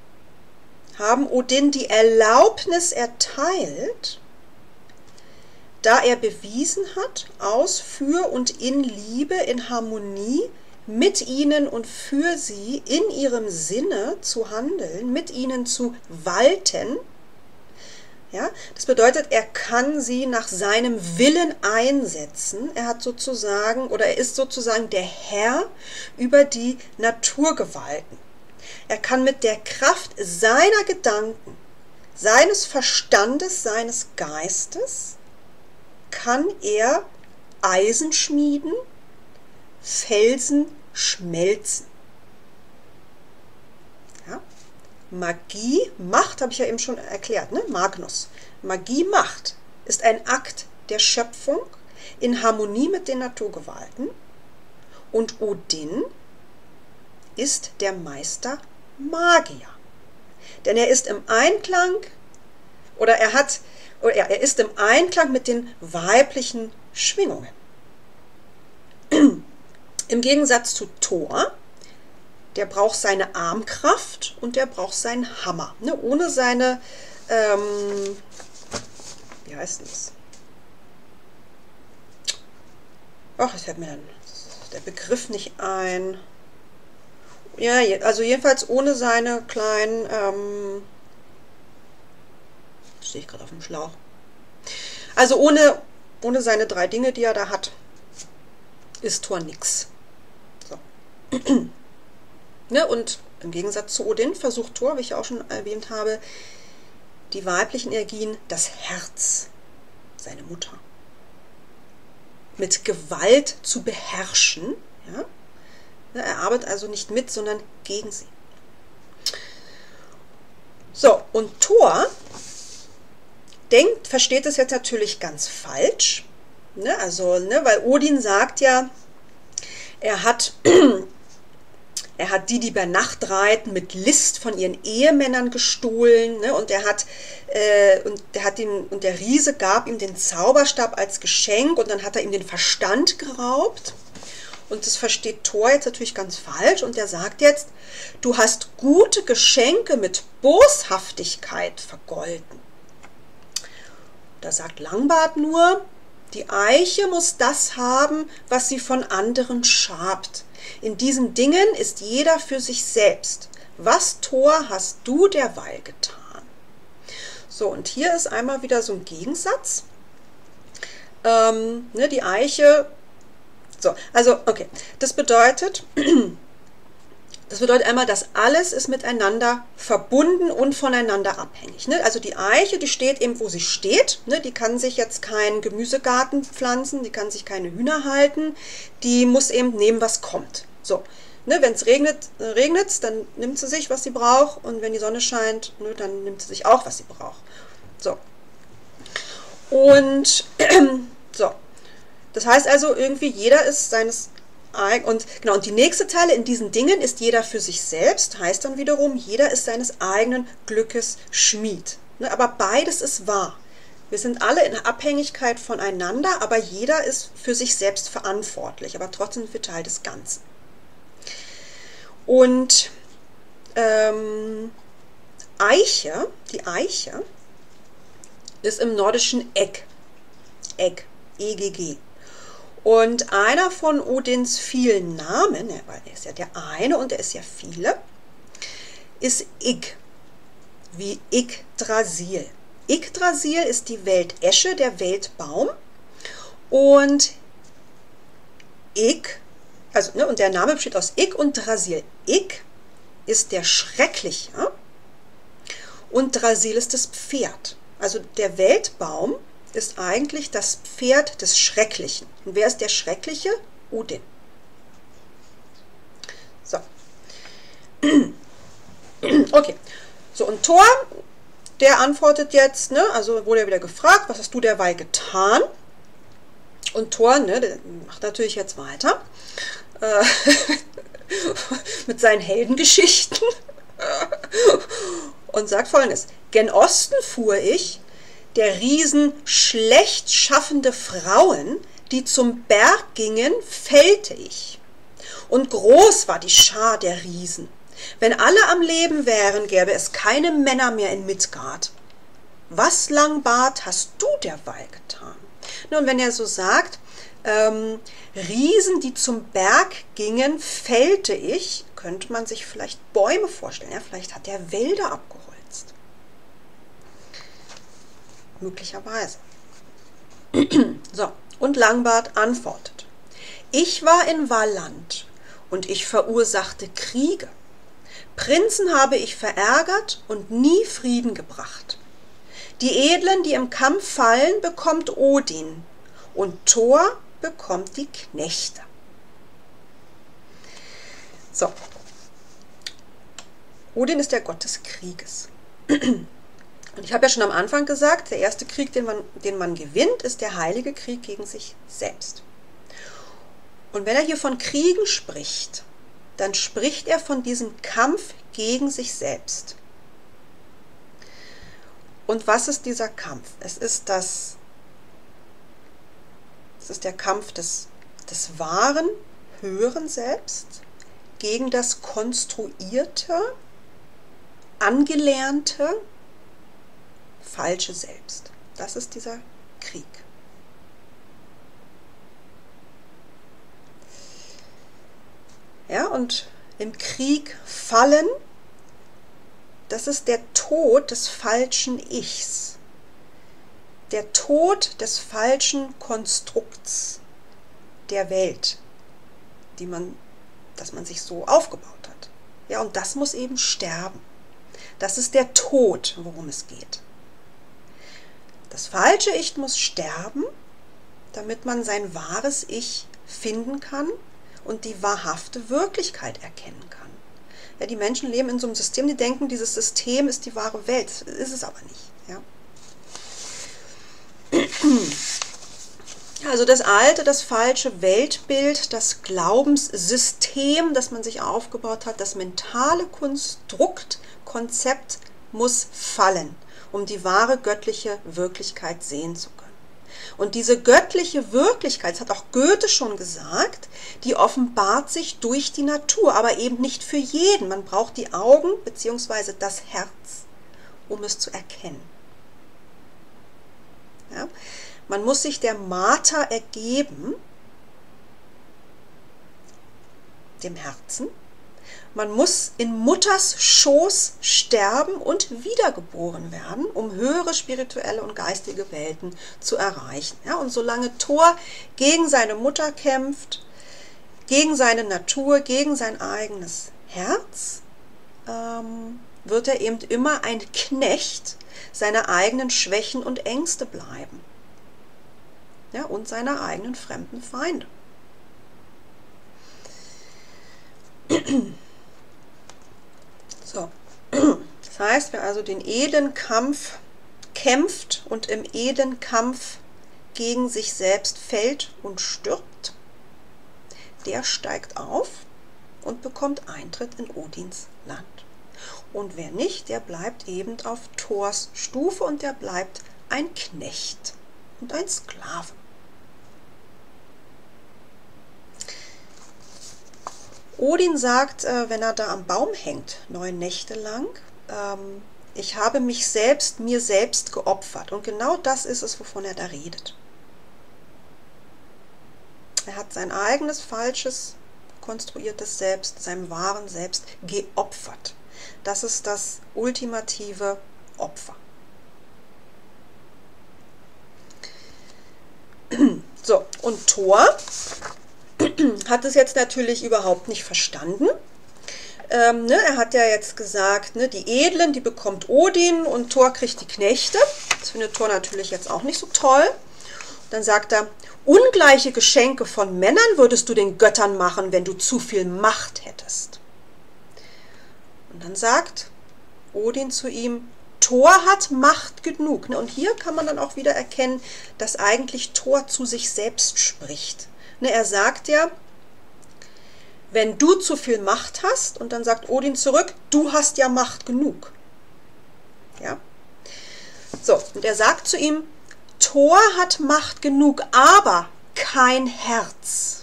haben Odin die Erlaubnis erteilt, da er bewiesen hat, aus, für und in Liebe, in Harmonie mit ihnen und für sie in ihrem Sinne zu handeln, mit ihnen zu walten. Ja, das bedeutet, er kann sie nach seinem Willen einsetzen. Er hat sozusagen, oder er ist sozusagen der Herr über die Naturgewalten. Er kann mit der Kraft seiner Gedanken, seines Verstandes, seines Geistes, kann er Eisen schmieden, Felsen schmelzen. Ja? Magie, Macht, habe ich ja eben schon erklärt, ne? Magnus. Magie, Macht ist ein Akt der Schöpfung in Harmonie mit den Naturgewalten und Odin ist der Meister Magier. Denn er ist im Einklang, oder er ist im Einklang mit den weiblichen Schwingungen. Im Gegensatz zu Thor, der braucht seine Armkraft und der braucht seinen Hammer. Ne? Ohne seine, wie heißt das? Ach, es fällt mir dann der Begriff nicht ein. Ja, also jedenfalls ohne seine kleinen, stehe ich gerade auf dem Schlauch. Also ohne seine 3 Dinge, die er da hat, ist Thor nix. So. Ne, und im Gegensatz zu Odin versucht Thor, wie ich auch schon erwähnt habe, die weiblichen Energien, das Herz, seine Mutter, mit Gewalt zu beherrschen. Ja? Er arbeitet also nicht mit, sondern gegen sie. So, und Thor versteht es jetzt natürlich ganz falsch. Ne? Also, ne, weil Odin sagt ja, er hat die bei Nacht reiten, mit List von ihren Ehemännern gestohlen, ne? Und der Riese gab ihm den Zauberstab als Geschenk und dann hat er ihm den Verstand geraubt. Und das versteht Thor jetzt natürlich ganz falsch und der sagt jetzt, du hast gute Geschenke mit Boshaftigkeit vergolten. Da sagt Langbart nur, die Eiche muss das haben, was sie von anderen schabt. In diesen Dingen ist jeder für sich selbst. Was, Thor, hast du derweil getan? So, und hier ist einmal wieder so ein Gegensatz. Ne, die Eiche, so, also, okay, das bedeutet einmal, dass alles ist miteinander verbunden und voneinander abhängig. Ne? Also die Eiche, die steht eben, wo sie steht. Ne? Die kann sich jetzt keinen Gemüsegarten pflanzen, die kann sich keine Hühner halten. Die muss eben nehmen, was kommt. So, ne? Wenn es regnet, dann nimmt sie sich, was sie braucht. Und wenn die Sonne scheint, ne, dann nimmt sie sich auch, was sie braucht. So. Und so. Das heißt also, irgendwie jeder ist seines und genau, und die nächste Teile in diesen Dingen ist jeder für sich selbst, heißt dann wiederum, jeder ist seines eigenen Glückes Schmied. Ne, aber beides ist wahr. Wir sind alle in Abhängigkeit voneinander, aber jeder ist für sich selbst verantwortlich, aber trotzdem sind wir Teil des Ganzen. Und Eiche, die Eiche, ist im Nordischen Egg, E-G-G. Und einer von Odins vielen Namen, weil er ist ja der eine und er ist ja viele, ist Ig, wie Yggdrasil. Yggdrasil ist die Weltesche, der Weltbaum. Und Ig, also, ne, und der Name besteht aus Ig und Drasil. Ig ist der Schreckliche und Drasil ist das Pferd. Also der Weltbaum ist eigentlich das Pferd des Schrecklichen. Und wer ist der Schreckliche? Odin. So. Okay. So, und Thor, der antwortet jetzt, ne, also wurde er wieder gefragt, was hast du derweil getan? Und Thor, ne, der macht natürlich jetzt weiter mit seinen Heldengeschichten und sagt Folgendes: Gen Osten fuhr ich, der Riesen schlecht schaffende Frauen, die zum Berg gingen, fällte ich. Und groß war die Schar der Riesen. Wenn alle am Leben wären, gäbe es keine Männer mehr in Midgard. Was, Langbart, hast du derweil getan? Und wenn er so sagt, Riesen, die zum Berg gingen, fällte ich, könnte man sich vielleicht Bäume vorstellen. Ja? Vielleicht hat er Wälder abgeholzt. Möglicherweise. So, und Langbart antwortet: Ich war in Walland und ich verursachte Kriege. Prinzen habe ich verärgert und nie Frieden gebracht. Die Edlen, die im Kampf fallen, bekommt Odin, und Thor bekommt die Knechte. So. Odin ist der Gott des Krieges. Und ich habe ja schon am Anfang gesagt, der erste Krieg, den man gewinnt, ist der heilige Krieg gegen sich selbst. Und wenn er hier von Kriegen spricht, dann spricht er von diesem Kampf gegen sich selbst. Und was ist dieser Kampf? Es ist der Kampf des wahren, höheren Selbst gegen das konstruierte, angelernte, falsche Selbst. Das ist dieser Krieg. Ja, und im Krieg fallen, das ist der Tod des falschen Ichs. Der Tod des falschen Konstrukts der Welt, das man sich so aufgebaut hat. Ja, und das muss eben sterben. Das ist der Tod, worum es geht. Das falsche Ich muss sterben, damit man sein wahres Ich finden kann und die wahrhafte Wirklichkeit erkennen kann. Ja, die Menschen leben in so einem System, die denken, dieses System ist die wahre Welt. Das ist es aber nicht. Ja. Also das alte, das falsche Weltbild, das Glaubenssystem, das man sich aufgebaut hat, das mentale Konstrukt, Konzept muss fallen, um die wahre göttliche Wirklichkeit sehen zu können. Und diese göttliche Wirklichkeit, das hat auch Goethe schon gesagt, die offenbart sich durch die Natur, aber eben nicht für jeden. Man braucht die Augen bzw. das Herz, um es zu erkennen. Ja? Man muss sich der Mater ergeben, dem Herzen. Man muss in Mutters Schoß sterben und wiedergeboren werden, um höhere spirituelle und geistige Welten zu erreichen. Ja, und solange Thor gegen seine Mutter kämpft, gegen seine Natur, gegen sein eigenes Herz, wird er eben immer ein Knecht seiner eigenen Schwächen und Ängste bleiben. Ja, und seiner eigenen fremden Feinde. So, das heißt, wer also den edlen Kampf kämpft und im edlen Kampf gegen sich selbst fällt und stirbt, der steigt auf und bekommt Eintritt in Odins Land. Und wer nicht, der bleibt eben auf Thors Stufe und der bleibt ein Knecht und ein Sklave. Odin sagt, wenn er da am Baum hängt, 9 Nächte lang, ich habe mir selbst geopfert. Und genau das ist es, wovon er da redet. Er hat sein eigenes, falsches, konstruiertes Selbst, seinem wahren Selbst geopfert. Das ist das ultimative Opfer. So, und Thor hat es jetzt natürlich überhaupt nicht verstanden. Er hat ja jetzt gesagt, die Edlen, die bekommt Odin und Thor kriegt die Knechte. Das findet Thor natürlich jetzt auch nicht so toll. Dann sagt er, ungleiche Geschenke von Männern würdest du den Göttern machen, wenn du zu viel Macht hättest. Und dann sagt Odin zu ihm, Thor hat Macht genug. Und hier kann man dann auch wieder erkennen, dass eigentlich Thor zu sich selbst spricht. Er sagt ja, wenn du zu viel Macht hast, und dann sagt Odin zurück, du hast ja Macht genug. Ja? So, und er sagt zu ihm, Thor hat Macht genug, aber kein Herz.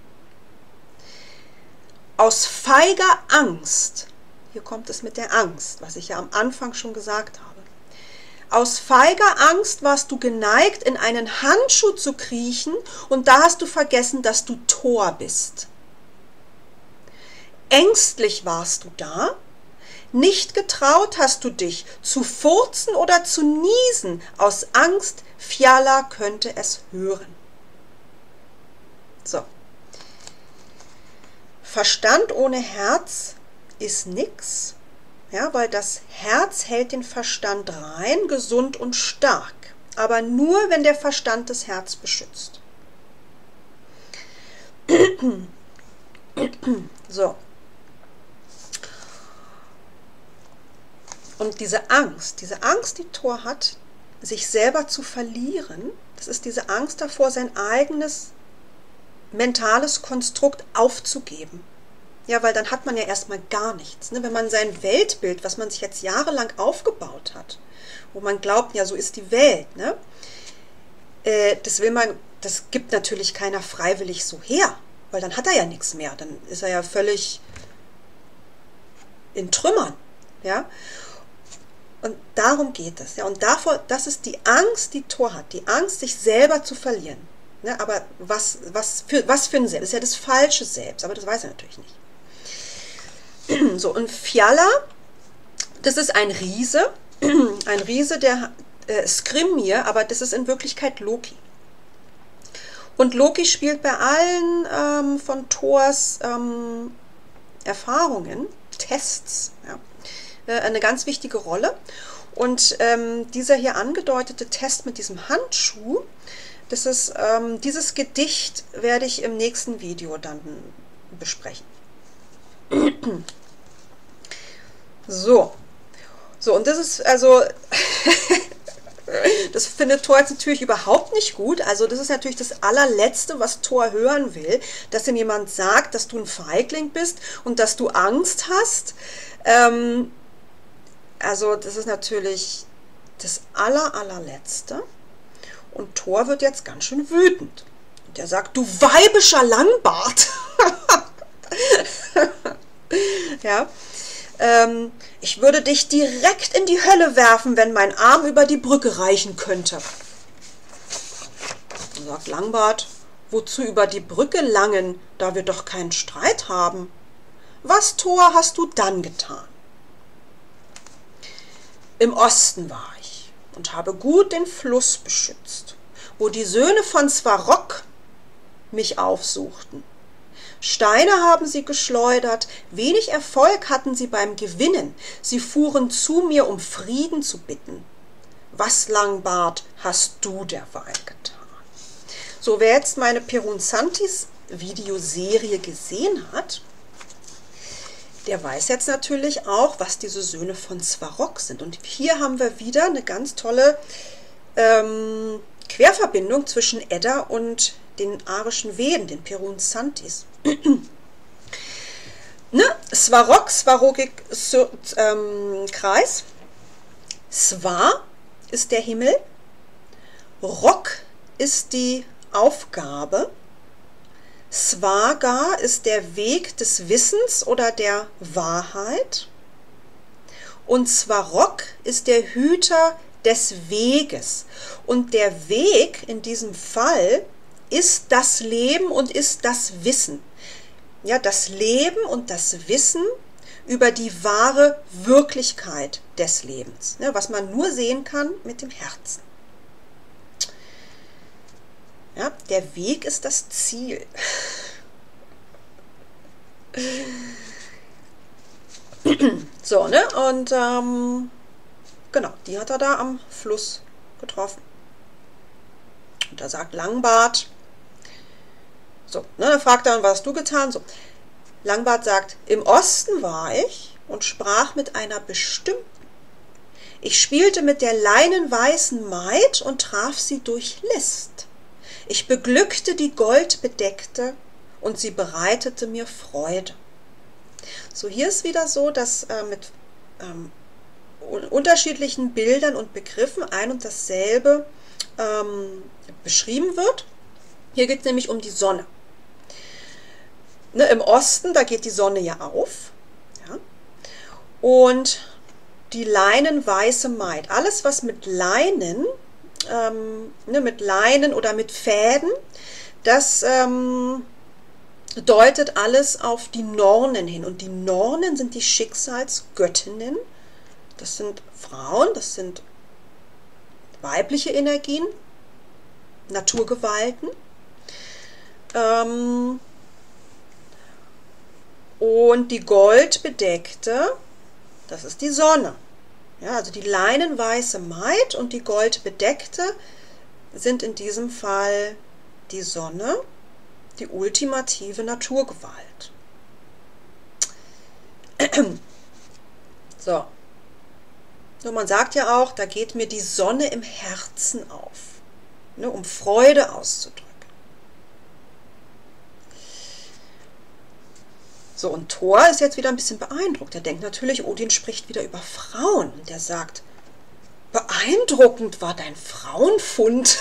Aus feiger Angst, hier kommt es mit der Angst, was ich ja am Anfang schon gesagt habe, aus feiger Angst warst du geneigt, in einen Handschuh zu kriechen, und da hast du vergessen, dass du Tor bist. Ängstlich warst du da, nicht getraut hast du dich zu furzen oder zu niesen, aus Angst, Fiala könnte es hören. So. Verstand ohne Herz ist nix, ja, weil das Herz hält den Verstand rein, gesund und stark, aber nur, wenn der Verstand das Herz beschützt. So. Und diese Angst, die Thor hat, sich selber zu verlieren, das ist diese Angst davor, sein eigenes mentales Konstrukt aufzugeben. Ja, weil dann hat man ja erstmal gar nichts. Ne? Wenn man sein Weltbild, was man sich jetzt jahrelang aufgebaut hat, wo man glaubt, ja, so ist die Welt, ne? Das gibt natürlich keiner freiwillig so her, weil dann hat er ja nichts mehr, dann ist er ja völlig in Trümmern, ja. Und darum geht es, ja. Und davor, das ist die Angst, die Thor hat, die Angst, sich selber zu verlieren. Ne? Aber was für ein Selbst? Das ist ja das falsche Selbst, aber das weiß er natürlich nicht. So, und Fiala, das ist ein Riese, der Skrimir, aber das ist in Wirklichkeit Loki. Und Loki spielt bei allen von Thors Erfahrungen, Tests, ja, eine ganz wichtige Rolle. Und dieser hier angedeutete Test mit diesem Handschuh, das ist, dieses Gedicht werde ich im nächsten Video dann besprechen. So, und das ist also, das findet Thor jetzt natürlich überhaupt nicht gut. Also das ist natürlich das allerletzte, was Thor hören will, dass ihm jemand sagt, dass du ein Feigling bist und dass du Angst hast. Also das ist natürlich das allerletzte. Und Thor wird jetzt ganz schön wütend. Und er sagt, du weibischer Langbart. Ja, ich würde dich direkt in die Hölle werfen, wenn mein Arm über die Brücke reichen könnte. Da sagt Langbart, wozu über die Brücke langen, da wir doch keinen Streit haben? Was, Thor, hast du dann getan? Im Osten war ich und habe gut den Fluss beschützt, wo die Söhne von Svarog mich aufsuchten. Steine haben sie geschleudert, wenig Erfolg hatten sie beim Gewinnen, sie fuhren zu mir, um Frieden zu bitten. Was, Langbart, hast du derweil getan? So, wer jetzt meine Perunsantis Videoserie gesehen hat, der weiß jetzt natürlich auch, was diese Söhne von Svarog sind. Und hier haben wir wieder eine ganz tolle Querverbindung zwischen Edda und den arischen Veden, den Perunsantis. Ne? Svarog, Svarogik Kreis. Svar ist der Himmel. Rok ist die Aufgabe. Svarga ist der Weg des Wissens oder der Wahrheit. Und Svarog ist der Hüter des Weges. Und der Weg in diesem Fall ist das Leben und ist das Wissen. Ja, das Leben und das Wissen über die wahre Wirklichkeit des Lebens, ja, was man nur sehen kann mit dem Herzen. Ja, der Weg ist das Ziel. So, ne? Und genau, die hat er da am Fluss getroffen. Und da sagt Langbart, so, ne, dann fragt er, was hast du getan? So, Langbart sagt, im Osten war ich und sprach mit einer bestimmten. Ich spielte mit der leinenweißen Maid und traf sie durch List. Ich beglückte die Goldbedeckte und sie bereitete mir Freude. So, hier ist wieder so, dass mit unterschiedlichen Bildern und Begriffen ein und dasselbe beschrieben wird. Hier geht es nämlich um die Sonne. Ne, im Osten, da geht die Sonne ja auf. Ja? Und die leinenweiße Maid. Alles, was mit Leinen, mit Leinen oder mit Fäden, das deutet alles auf die Nornen hin. Und die Nornen sind die Schicksalsgöttinnen. Das sind Frauen, das sind weibliche Energien, Naturgewalten. Und die goldbedeckte, das ist die Sonne. Ja, also die leinenweiße Maid und die goldbedeckte sind in diesem Fall die Sonne, die ultimative Naturgewalt. So. Nur man sagt ja auch, da geht mir die Sonne im Herzen auf, ne, um Freude auszudrücken. So, und Thor ist jetzt wieder ein bisschen beeindruckt. Er denkt natürlich, Odin spricht wieder über Frauen. Und er sagt, beeindruckend war dein Frauenfund.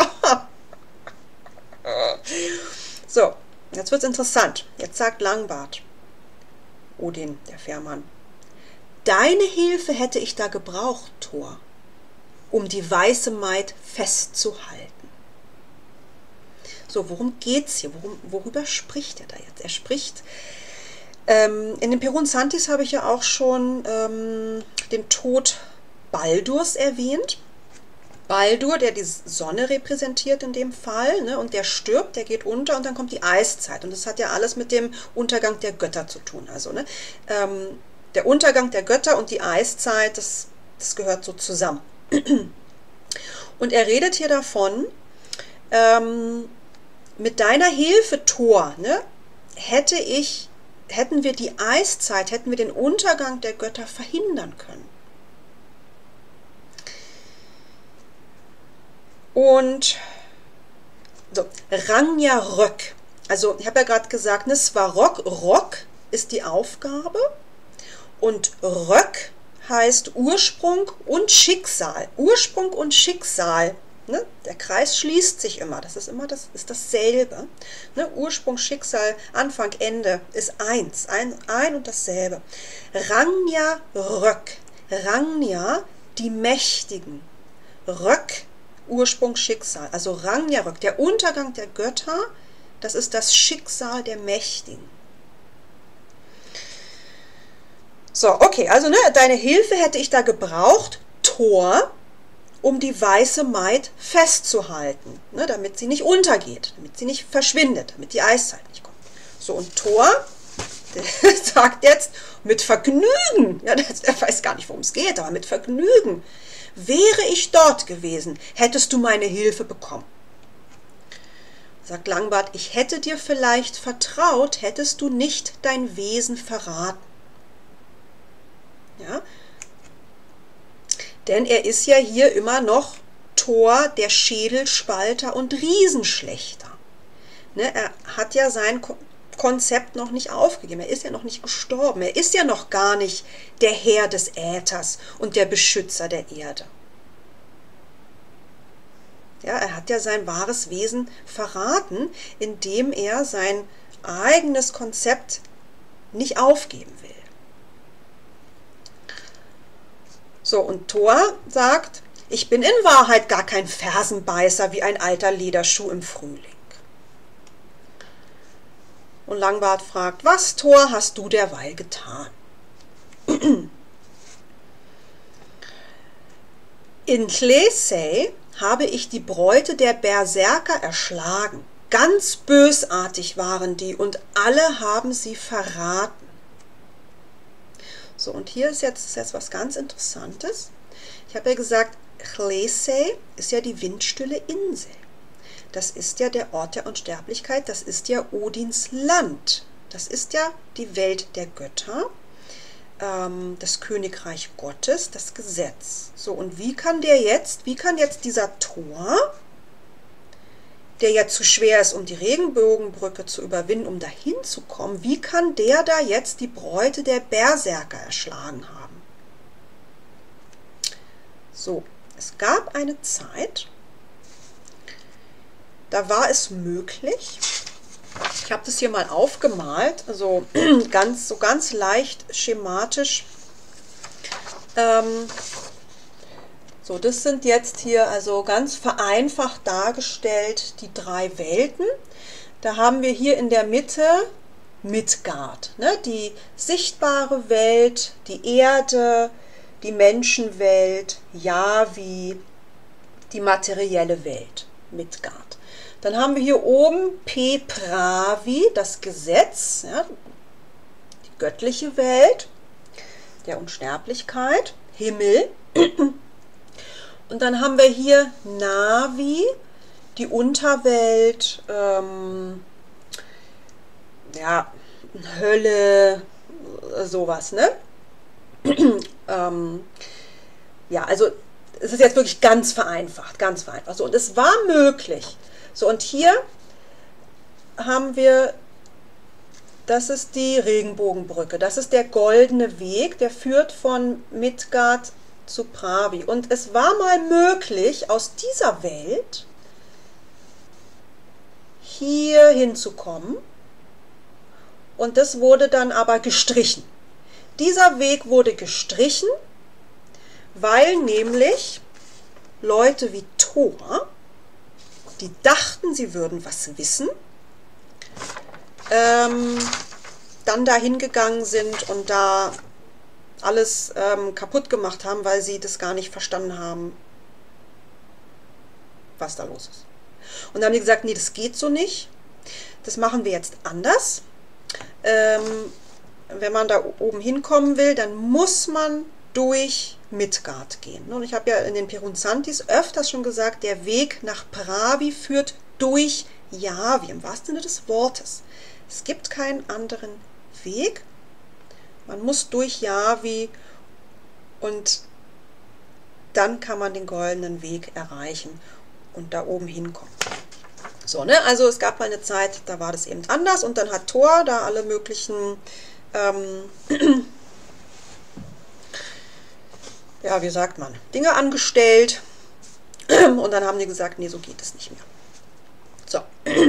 So, jetzt wird es interessant. Jetzt sagt Langbart, Odin, der Fährmann, deine Hilfe hätte ich da gebraucht, Thor, um die weiße Maid festzuhalten. So, worum geht's hier? Worüber spricht er da jetzt? Er spricht, in den Perunsantis habe ich ja auch schon den Tod Baldurs erwähnt. Baldur, der die Sonne repräsentiert in dem Fall, ne, und der stirbt, der geht unter und dann kommt die Eiszeit. Und das hat ja alles mit dem Untergang der Götter zu tun. Also, ne, der Untergang der Götter und die Eiszeit, das gehört so zusammen. Und er redet hier davon, mit deiner Hilfe, Thor, ne, hätten wir die Eiszeit, hätten wir den Untergang der Götter verhindern können. Und so, Ragnarök, also ich habe ja gerade gesagt, ne, Svarog, Rock ist die Aufgabe und Rök heißt Ursprung und Schicksal. Ursprung und Schicksal, ne, der Kreis schließt sich immer, das ist immer dasselbe. Ne, Ursprung, Schicksal, Anfang, Ende ist eins, ein und dasselbe. Ragnarök, Ragnar, die Mächtigen, Rök, Ursprung, Schicksal, also Ragnarök, der Untergang der Götter, das ist das Schicksal der Mächtigen. So, okay, also ne, deine Hilfe hätte ich da gebraucht, Thor, um die weiße Maid festzuhalten, ne, damit sie nicht untergeht, damit sie nicht verschwindet, damit die Eiszeit nicht kommt. So, und Thor, der sagt jetzt, mit Vergnügen, ja, er weiß gar nicht, worum es geht, aber mit Vergnügen, wäre ich dort gewesen, hättest du meine Hilfe bekommen. Sagt Langbart, ich hätte dir vielleicht vertraut, hättest du nicht dein Wesen verraten. Ja? Denn er ist ja hier immer noch Thor, der Schädelspalter und Riesenschlechter. Ne? Er hat ja sein Konzept noch nicht aufgegeben, er ist ja noch nicht gestorben, er ist ja noch gar nicht der Herr des Äthers und der Beschützer der Erde. Ja, er hat ja sein wahres Wesen verraten, indem er sein eigenes Konzept nicht aufgeben will. So, und Thor sagt, ich bin in Wahrheit gar kein Fersenbeißer wie ein alter Lederschuh im Frühling. Und Langbart fragt, was, Thor, hast du derweil getan? In Hlesey habe ich die Bräute der Berserker erschlagen. Ganz bösartig waren die und alle haben sie verraten. So, und hier ist jetzt was ganz Interessantes. Ich habe ja gesagt, Hlesey ist ja die windstille Insel. Das ist ja der Ort der Unsterblichkeit, das ist ja Odins Land. Das ist ja die Welt der Götter, das Königreich Gottes, das Gesetz. So, und wie kann jetzt dieser Thor, der ja zu schwer ist, um die Regenbogenbrücke zu überwinden, um dahin zu kommen, wie kann der da jetzt die Bräute der Berserker erschlagen haben? So, es gab eine Zeit, da war es möglich, ich habe das hier mal aufgemalt, also ganz leicht schematisch, So, das sind jetzt hier also ganz vereinfacht dargestellt die 3 Welten. Da haben wir hier in der Mitte Midgard, ne? Die sichtbare Welt, die Erde, die Menschenwelt, Yavi, die materielle Welt, Midgard. Dann haben wir hier oben Pepravi, das Gesetz, ja, die göttliche Welt der Unsterblichkeit, Himmel. Und dann haben wir hier Navi, die Unterwelt, ja, Hölle, sowas, ne? Ja, also es ist jetzt wirklich ganz vereinfacht, ganz vereinfacht. So, und es war möglich. So, und hier haben wir, das ist die Regenbogenbrücke, das ist der goldene Weg, der führt von Midgard zu Pravi. Und es war mal möglich, aus dieser Welt hier hinzukommen. Und das wurde dann aber gestrichen. Dieser Weg wurde gestrichen, weil nämlich Leute wie Thor, die dachten, sie würden was wissen, dann dahin gegangen sind und da alles kaputt gemacht haben, weil sie das gar nicht verstanden haben, was da los ist. Und dann haben die gesagt, nee, das geht so nicht, das machen wir jetzt anders. Wenn man da oben hinkommen will, dann muss man durch Midgard gehen. Und ich habe ja in den Pirunzantis öfters schon gesagt, der Weg nach Pravi führt durch Yavi, im wahrsten Sinne des Wortes. Es gibt keinen anderen Weg. Man muss durch Yavi und dann kann man den goldenen Weg erreichen und da oben hinkommen. So, ne? Also es gab mal eine Zeit, da war das eben anders und dann hat Thor da alle möglichen ja, wie sagt man, Dinge angestellt und dann haben die gesagt, nee, so geht es nicht mehr. So.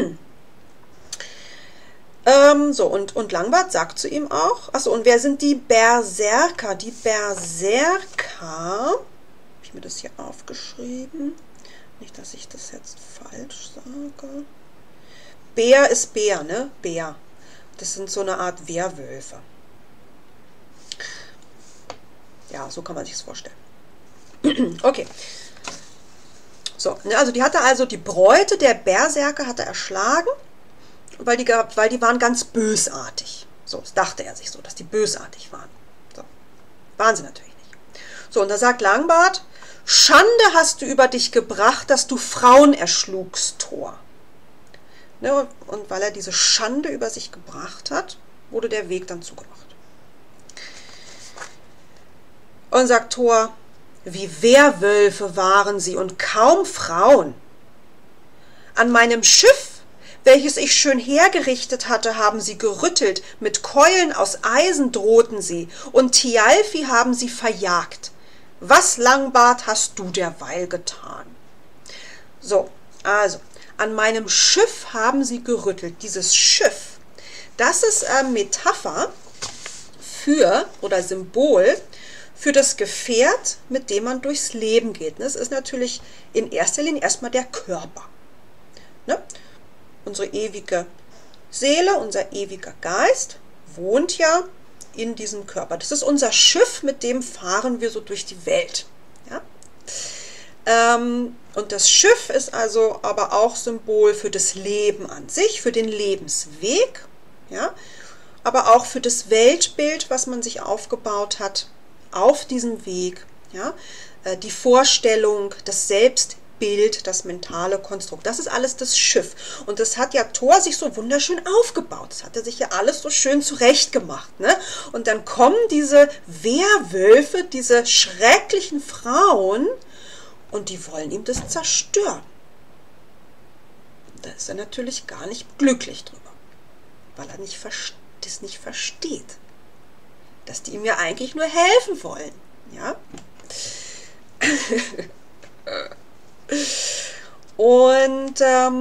So, und Langbart sagt zu ihm auch, achso, und wer sind die Berserker? Die Berserker, habe ich mir das hier aufgeschrieben, nicht, dass ich das jetzt falsch sage. Bär ist Bär, ne? Bär. Das sind so eine Art Werwölfe. Ja, so kann man sich das vorstellen. Okay. So, ne, also die hatte also die Bräute der Berserker hat er erschlagen, weil die waren ganz bösartig. So, das dachte er sich so, dass die bösartig waren. So, waren sie natürlich nicht. So, und da sagt Langbart, Schande hast du über dich gebracht, dass du Frauen erschlugst, Thor. Ne, und weil er diese Schande über sich gebracht hat, wurde der Weg dann zugemacht. Und sagt Thor, wie Werwölfe waren sie und kaum Frauen. An meinem Schiff, welches ich schön hergerichtet hatte, haben sie gerüttelt, mit Keulen aus Eisen drohten sie, und Thialfi haben sie verjagt. Was, Langbart, hast du derweil getan? So, also, an meinem Schiff haben sie gerüttelt. Dieses Schiff, das ist Metapher für oder Symbol für das Gefährt, mit dem man durchs Leben geht. Das ist natürlich in erster Linie erstmal der Körper. Ne? Unsere ewige Seele, unser ewiger Geist wohnt ja in diesem Körper. Das ist unser Schiff, mit dem fahren wir so durch die Welt. Ja? Und das Schiff ist also aber auch Symbol für das Leben an sich, für den Lebensweg, ja? Aber auch für das Weltbild, was man sich aufgebaut hat auf diesem Weg. Ja? Die Vorstellung, das Selbstbild, das mentale Konstrukt, das ist alles das Schiff. Und das hat ja Thor sich so wunderschön aufgebaut. Das hat er sich ja alles so schön zurecht gemacht. Ne? Und dann kommen diese Werwölfe, diese schrecklichen Frauen, und die wollen ihm das zerstören. Da ist er natürlich gar nicht glücklich drüber, weil er das nicht versteht, dass die ihm ja eigentlich nur helfen wollen. Ja? Und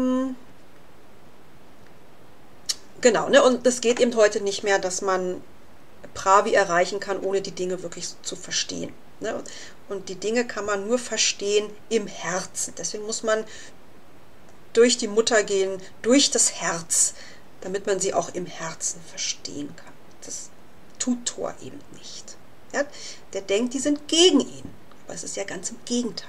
genau, ne? Und es geht eben heute nicht mehr, dass man Pravi erreichen kann, ohne die Dinge wirklich zu verstehen. Ne? Und die Dinge kann man nur verstehen im Herzen. Deswegen muss man durch die Mutter gehen, durch das Herz, damit man sie auch im Herzen verstehen kann. Das tut Thor eben nicht. Ja? Der denkt, die sind gegen ihn. Aber es ist ja ganz im Gegenteil.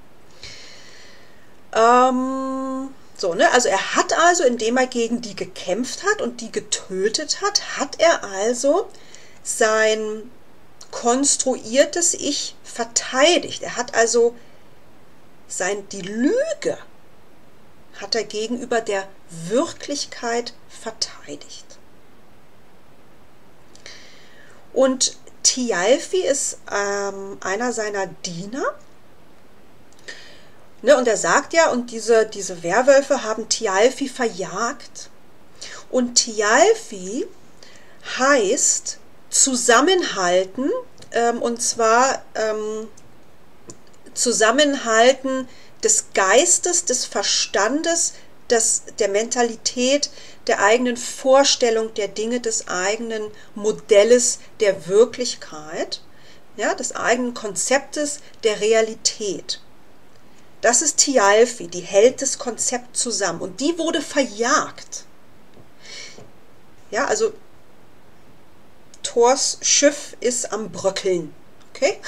So, ne? Also er hat also, indem er gegen die gekämpft hat und die getötet hat, hat er also sein konstruiertes Ich verteidigt. Er hat also die Lüge hat er gegenüber der Wirklichkeit verteidigt. Und Thialfi ist einer seiner Diener. Ne, und er sagt ja, und diese Werwölfe haben Thialfi verjagt. Und Thialfi heißt zusammenhalten, und zwar zusammenhalten des Geistes, des Verstandes, der Mentalität, der eigenen Vorstellung der Dinge, des eigenen Modells der Wirklichkeit, ja, des eigenen Konzeptes der Realität. Das ist Thialfi, die hält das Konzept zusammen. Und die wurde verjagt. Ja, also Thors Schiff ist am Bröckeln. Okay?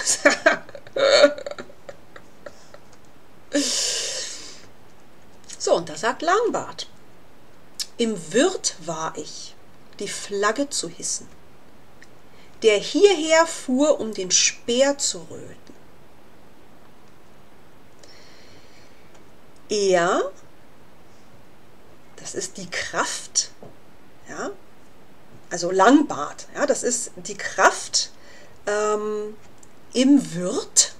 So, und da sagt Langbart: Im Wirt war ich, die Flagge zu hissen, der hierher fuhr, um den Speer zu röten. Er, das ist die Kraft, ja, also Langbart, ja, das ist die Kraft im Wirt,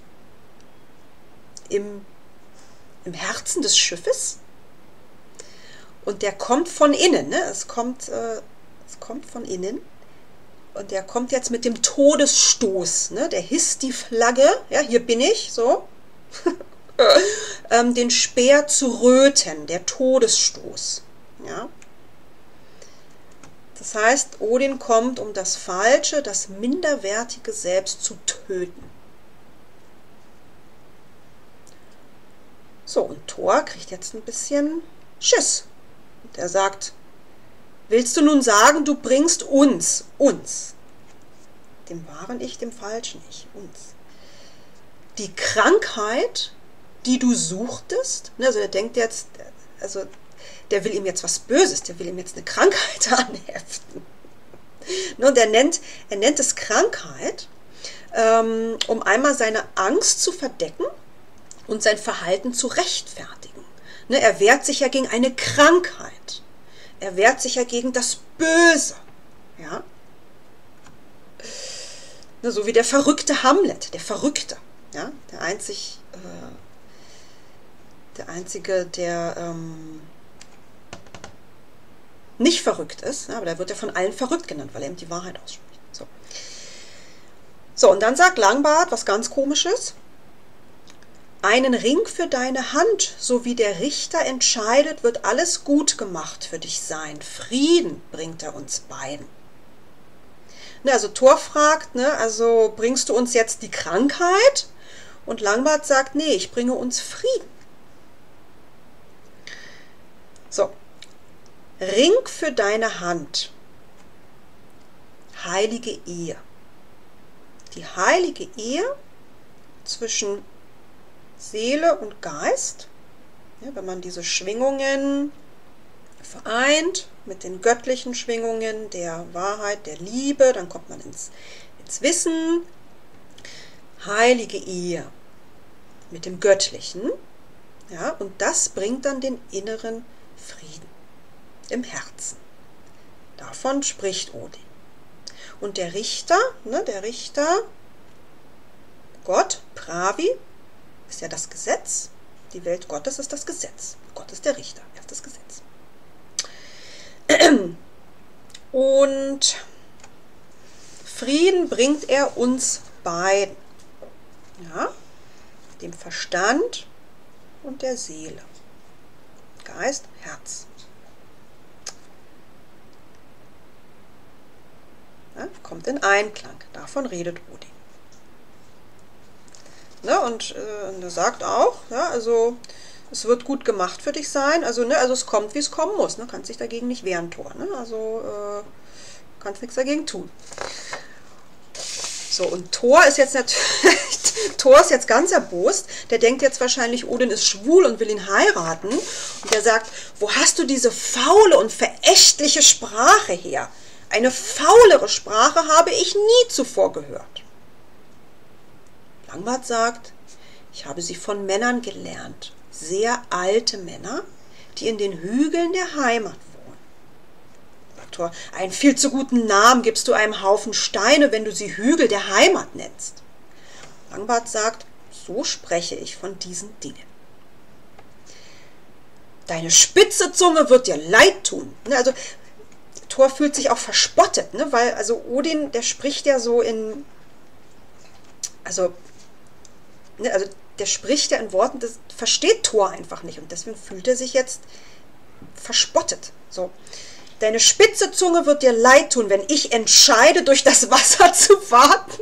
im Herzen des Schiffes, und der kommt von innen, ne? Es kommt von innen, und der kommt jetzt mit dem Todesstoß, ne? Der hisst die Flagge, ja, hier bin ich, so, den Speer zu röten, der Todesstoß, ja. Das heißt, Odin kommt, um das Falsche, das minderwertige Selbst zu töten. So, und Thor kriegt jetzt ein bisschen Schiss. Und er sagt: Willst du nun sagen, du bringst uns, dem wahren Ich, dem falschen Ich, uns, die Krankheit, die du suchtest? Also er denkt jetzt, also der will ihm jetzt was Böses, der will ihm jetzt eine Krankheit anheften. Und er nennt es Krankheit, um einmal seine Angst zu verdecken und sein Verhalten zu rechtfertigen. Er wehrt sich ja gegen eine Krankheit. Er wehrt sich ja gegen das Böse. Ja? So wie der verrückte Hamlet, der Verrückte. Ja? Der Einzige, der nicht verrückt ist, aber der wird ja von allen verrückt genannt, weil er eben die Wahrheit ausspricht. So, und dann sagt Langbart was ganz Komisches: Einen Ring für deine Hand, so wie der Richter entscheidet, wird alles gut gemacht für dich sein. Frieden bringt er uns beiden. Also Thor fragt, also bringst du uns jetzt die Krankheit? Und Langbart sagt, nee, ich bringe uns Frieden. So, Ring für deine Hand, heilige Ehe. Die heilige Ehe zwischen Seele und Geist, ja, wenn man diese Schwingungen vereint mit den göttlichen Schwingungen der Wahrheit, der Liebe, dann kommt man ins Wissen. Heilige Ehe mit dem Göttlichen, ja, und das bringt dann den inneren Frieden im Herzen. Davon spricht Odin. Und der Richter, Gott, Pravi, ist ja das Gesetz. Die Welt Gottes ist das Gesetz. Gott ist der Richter, er ist das Gesetz. Und Frieden bringt er uns beiden. Ja, dem Verstand und der Seele. Geist, Herz. Ja, kommt in Einklang. Davon redet Odin. Ne? Und er sagt auch, ja, also es wird gut gemacht für dich sein, also, ne, also es kommt, wie es kommen muss, ne? Kannst dich dagegen nicht wehren, Thor, ne? Also kannst nichts dagegen tun. So, und Thor ist jetzt natürlich, Thor ist jetzt ganz erbost, der denkt jetzt wahrscheinlich, Odin ist schwul und will ihn heiraten. Und der sagt, wo hast du diese faule und verächtliche Sprache her? Eine faulere Sprache habe ich nie zuvor gehört. Langbart sagt, ich habe sie von Männern gelernt, sehr alte Männer, die in den Hügeln der Heimat wohnen. Sagt Thor, einen viel zu guten Namen gibst du einem Haufen Steine, wenn du sie Hügel der Heimat nennst. Langbart sagt, so spreche ich von diesen Dingen. Deine spitze Zunge wird dir leid tun. Also Thor fühlt sich auch verspottet, ne? Weil also Odin, der spricht ja so in, also der spricht ja in Worten, das versteht Thor einfach nicht und deswegen fühlt er sich jetzt verspottet. So. Deine spitze Zunge wird dir leid tun, wenn ich entscheide, durch das Wasser zu warten.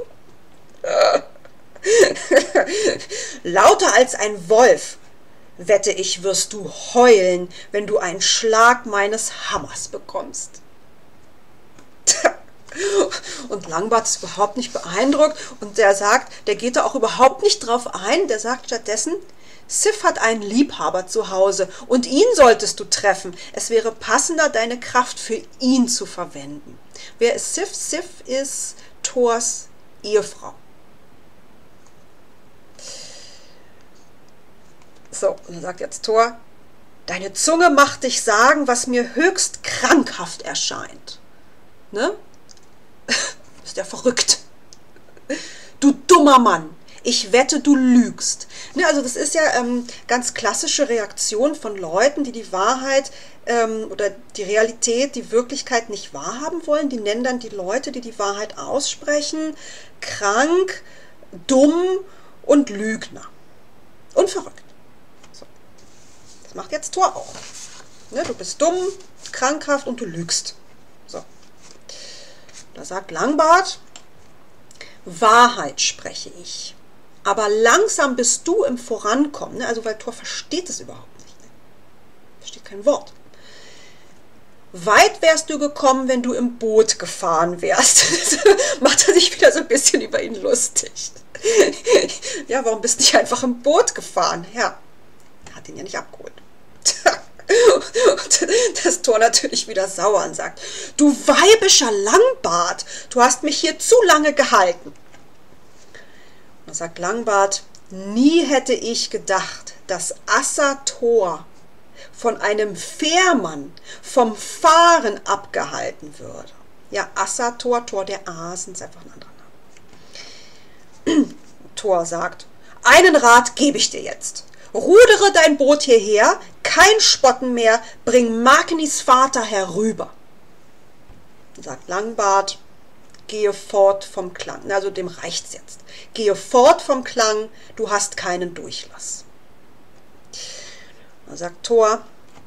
Lauter als ein Wolf, wette ich, wirst du heulen, wenn du einen Schlag meines Hammers bekommst. Und Langbart ist überhaupt nicht beeindruckt und der sagt, der geht da auch überhaupt nicht drauf ein, der sagt stattdessen, Sif hat einen Liebhaber zu Hause und ihn solltest du treffen. Es wäre passender, deine Kraft für ihn zu verwenden. Wer ist Sif? Sif ist Thors Ehefrau. So, und dann sagt jetzt Thor, deine Zunge macht dich sagen, was mir höchst krankhaft erscheint. Ne? Ist ja verrückt. Du dummer Mann, ich wette, du lügst. Ne, also das ist ja ganz klassische Reaktion von Leuten, die die Wahrheit oder die Realität, die Wirklichkeit nicht wahrhaben wollen. Die nennen dann die Leute, die die Wahrheit aussprechen, krank, dumm und Lügner. Und verrückt. So. Das macht jetzt Thor auch. Ne, du bist dumm, krankhaft und du lügst. So. Da sagt Langbart, Wahrheit spreche ich. Aber langsam bist du im Vorankommen. Ne? Also weil Thor versteht es überhaupt nicht. Ne? Versteht kein Wort. Weit wärst du gekommen, wenn du im Boot gefahren wärst. Macht er sich wieder so ein bisschen über ihn lustig. Ja, warum bist du nicht einfach im Boot gefahren? Ja, er hat ihn ja nicht abgeholt. Und das Thor natürlich wieder sauer und sagt, du weibischer Langbart, du hast mich hier zu lange gehalten. Und dann sagt Langbart, nie hätte ich gedacht, dass Assa Thor von einem Fährmann vom Fahren abgehalten würde. Ja, Assa Thor, Thor der Asen, ist einfach ein anderer Name. Thor sagt, einen Rat gebe ich dir jetzt. Rudere dein Boot hierher, kein Spotten mehr, bring Magnis Vater herüber. Dann sagt Langbart, gehe fort vom Klang. Also dem reicht's jetzt. Gehe fort vom Klang, du hast keinen Durchlass. Dann sagt Thor,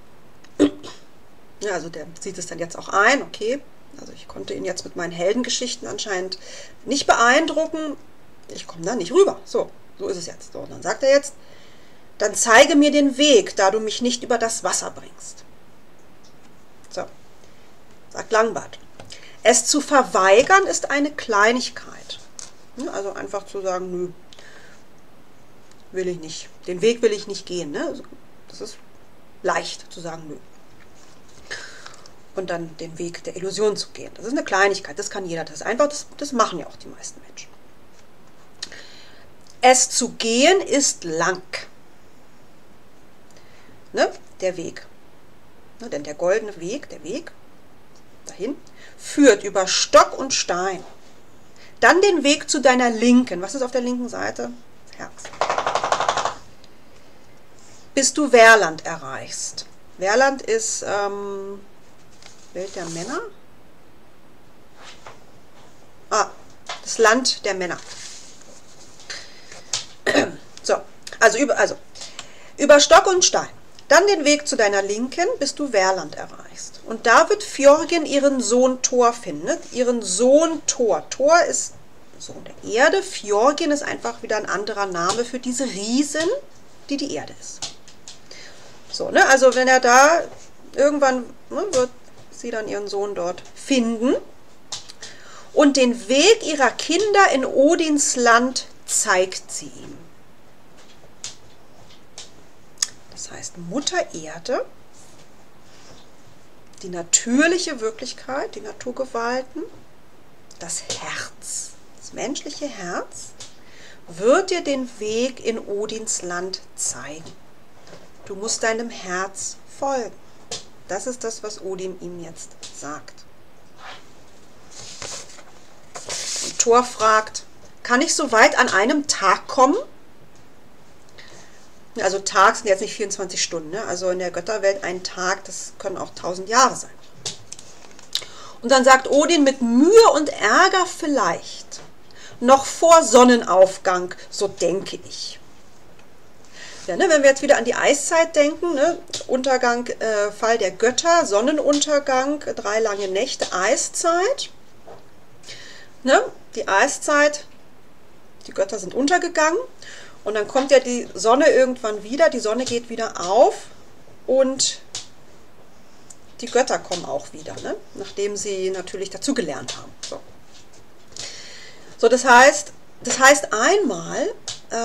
ja, also der sieht es dann jetzt auch ein, okay, also ich konnte ihn jetzt mit meinen Heldengeschichten anscheinend nicht beeindrucken, ich komme da nicht rüber. So ist es jetzt. So, und dann sagt er jetzt, dann zeige mir den Weg, da du mich nicht über das Wasser bringst. So, sagt Langbart. Es zu verweigern ist eine Kleinigkeit. Also einfach zu sagen, nö, will ich nicht. Den Weg will ich nicht gehen. Ne? Also das ist leicht zu sagen, nö. Und dann den Weg der Illusion zu gehen. Das ist eine Kleinigkeit, das kann jeder. Das ist einfach, das machen ja auch die meisten Menschen. Es zu gehen ist lang. Ne? Der Weg. Ne? Denn der goldene Weg, der Weg dahin, führt über Stock und Stein. Dann den Weg zu deiner Linken. Was ist auf der linken Seite? Das Herz. Bis du Verland erreichst. Verland ist Welt der Männer. Das Land der Männer. So, also über Stock und Stein. Dann den Weg zu deiner Linken, bis du Verland erreichst. Und da wird Fjorgyn ihren Sohn Thor finden. Ihren Sohn Thor. Thor ist Sohn der Erde. Fjorgyn ist einfach wieder ein anderer Name für diese Riesin, die die Erde ist. So, ne, also wenn er da irgendwann, ne, wird sie dann ihren Sohn dort finden und den Weg ihrer Kinder in Odins Land zeigt sie ihm. Das heißt, Mutter Erde, die natürliche Wirklichkeit, die Naturgewalten, das Herz, das menschliche Herz, wird dir den Weg in Odins Land zeigen. Du musst deinem Herz folgen. Das ist das, was Odin ihm jetzt sagt. Und Thor fragt, kann ich so weit an einem Tag kommen? Also Tag sind jetzt nicht 24 Stunden, ne? Also in der Götterwelt ein Tag, das können auch 1000 Jahre sein. Und dann sagt Odin, mit Mühe und Ärger vielleicht, noch vor Sonnenaufgang, so denke ich. Ja, ne, wenn wir jetzt wieder an die Eiszeit denken, ne, Untergang, Fall der Götter, Sonnenuntergang, 3 lange Nächte, Eiszeit. Ne, die Eiszeit, die Götter sind untergegangen und dann kommt ja die Sonne irgendwann wieder, die Sonne geht wieder auf und die Götter kommen auch wieder, ne, nachdem sie natürlich dazugelernt haben. So, das heißt einmal,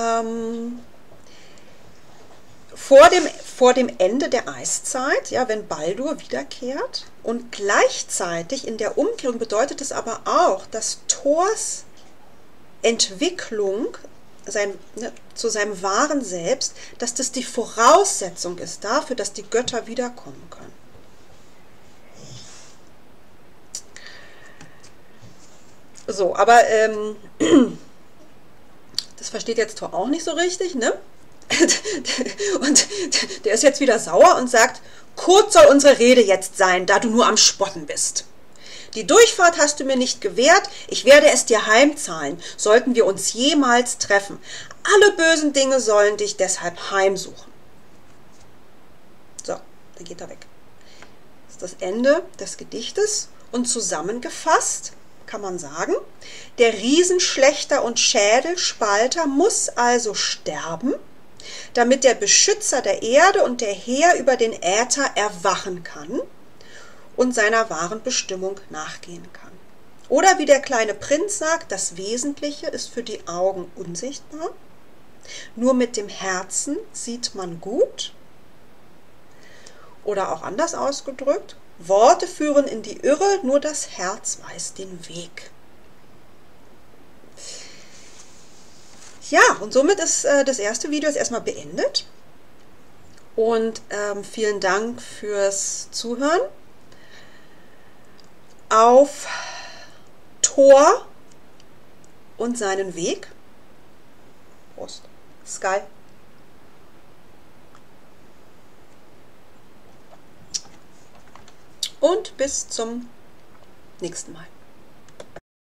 vor dem Ende der Eiszeit, ja, wenn Baldur wiederkehrt, und gleichzeitig in der Umkehrung bedeutet es aber auch, dass Thors Entwicklung zu seinem wahren Selbst, dass das die Voraussetzung ist dafür, dass die Götter wiederkommen können. So, aber das versteht jetzt Thor auch nicht so richtig, ne? Und der ist jetzt wieder sauer und sagt, kurz soll unsere Rede jetzt sein, da du nur am Spotten bist. Die Durchfahrt hast du mir nicht gewährt, ich werde es dir heimzahlen, sollten wir uns jemals treffen. Alle bösen Dinge sollen dich deshalb heimsuchen. So, dann geht er weg. Das ist das Ende des Gedichtes und zusammengefasst kann man sagen, der Riesenschlächter und Schädelspalter muss also sterben, damit der Beschützer der Erde und der Herr über den Äther erwachen kann und seiner wahren Bestimmung nachgehen kann. Oder wie der kleine Prinz sagt, das Wesentliche ist für die Augen unsichtbar, nur mit dem Herzen sieht man gut. Oder auch anders ausgedrückt, Worte führen in die Irre, nur das Herz weiß den Weg. Ja, und somit ist das erste Video jetzt erstmal beendet. Und vielen Dank fürs Zuhören. Auf Thor und seinen Weg. Prost. Sky. Und bis zum nächsten Mal.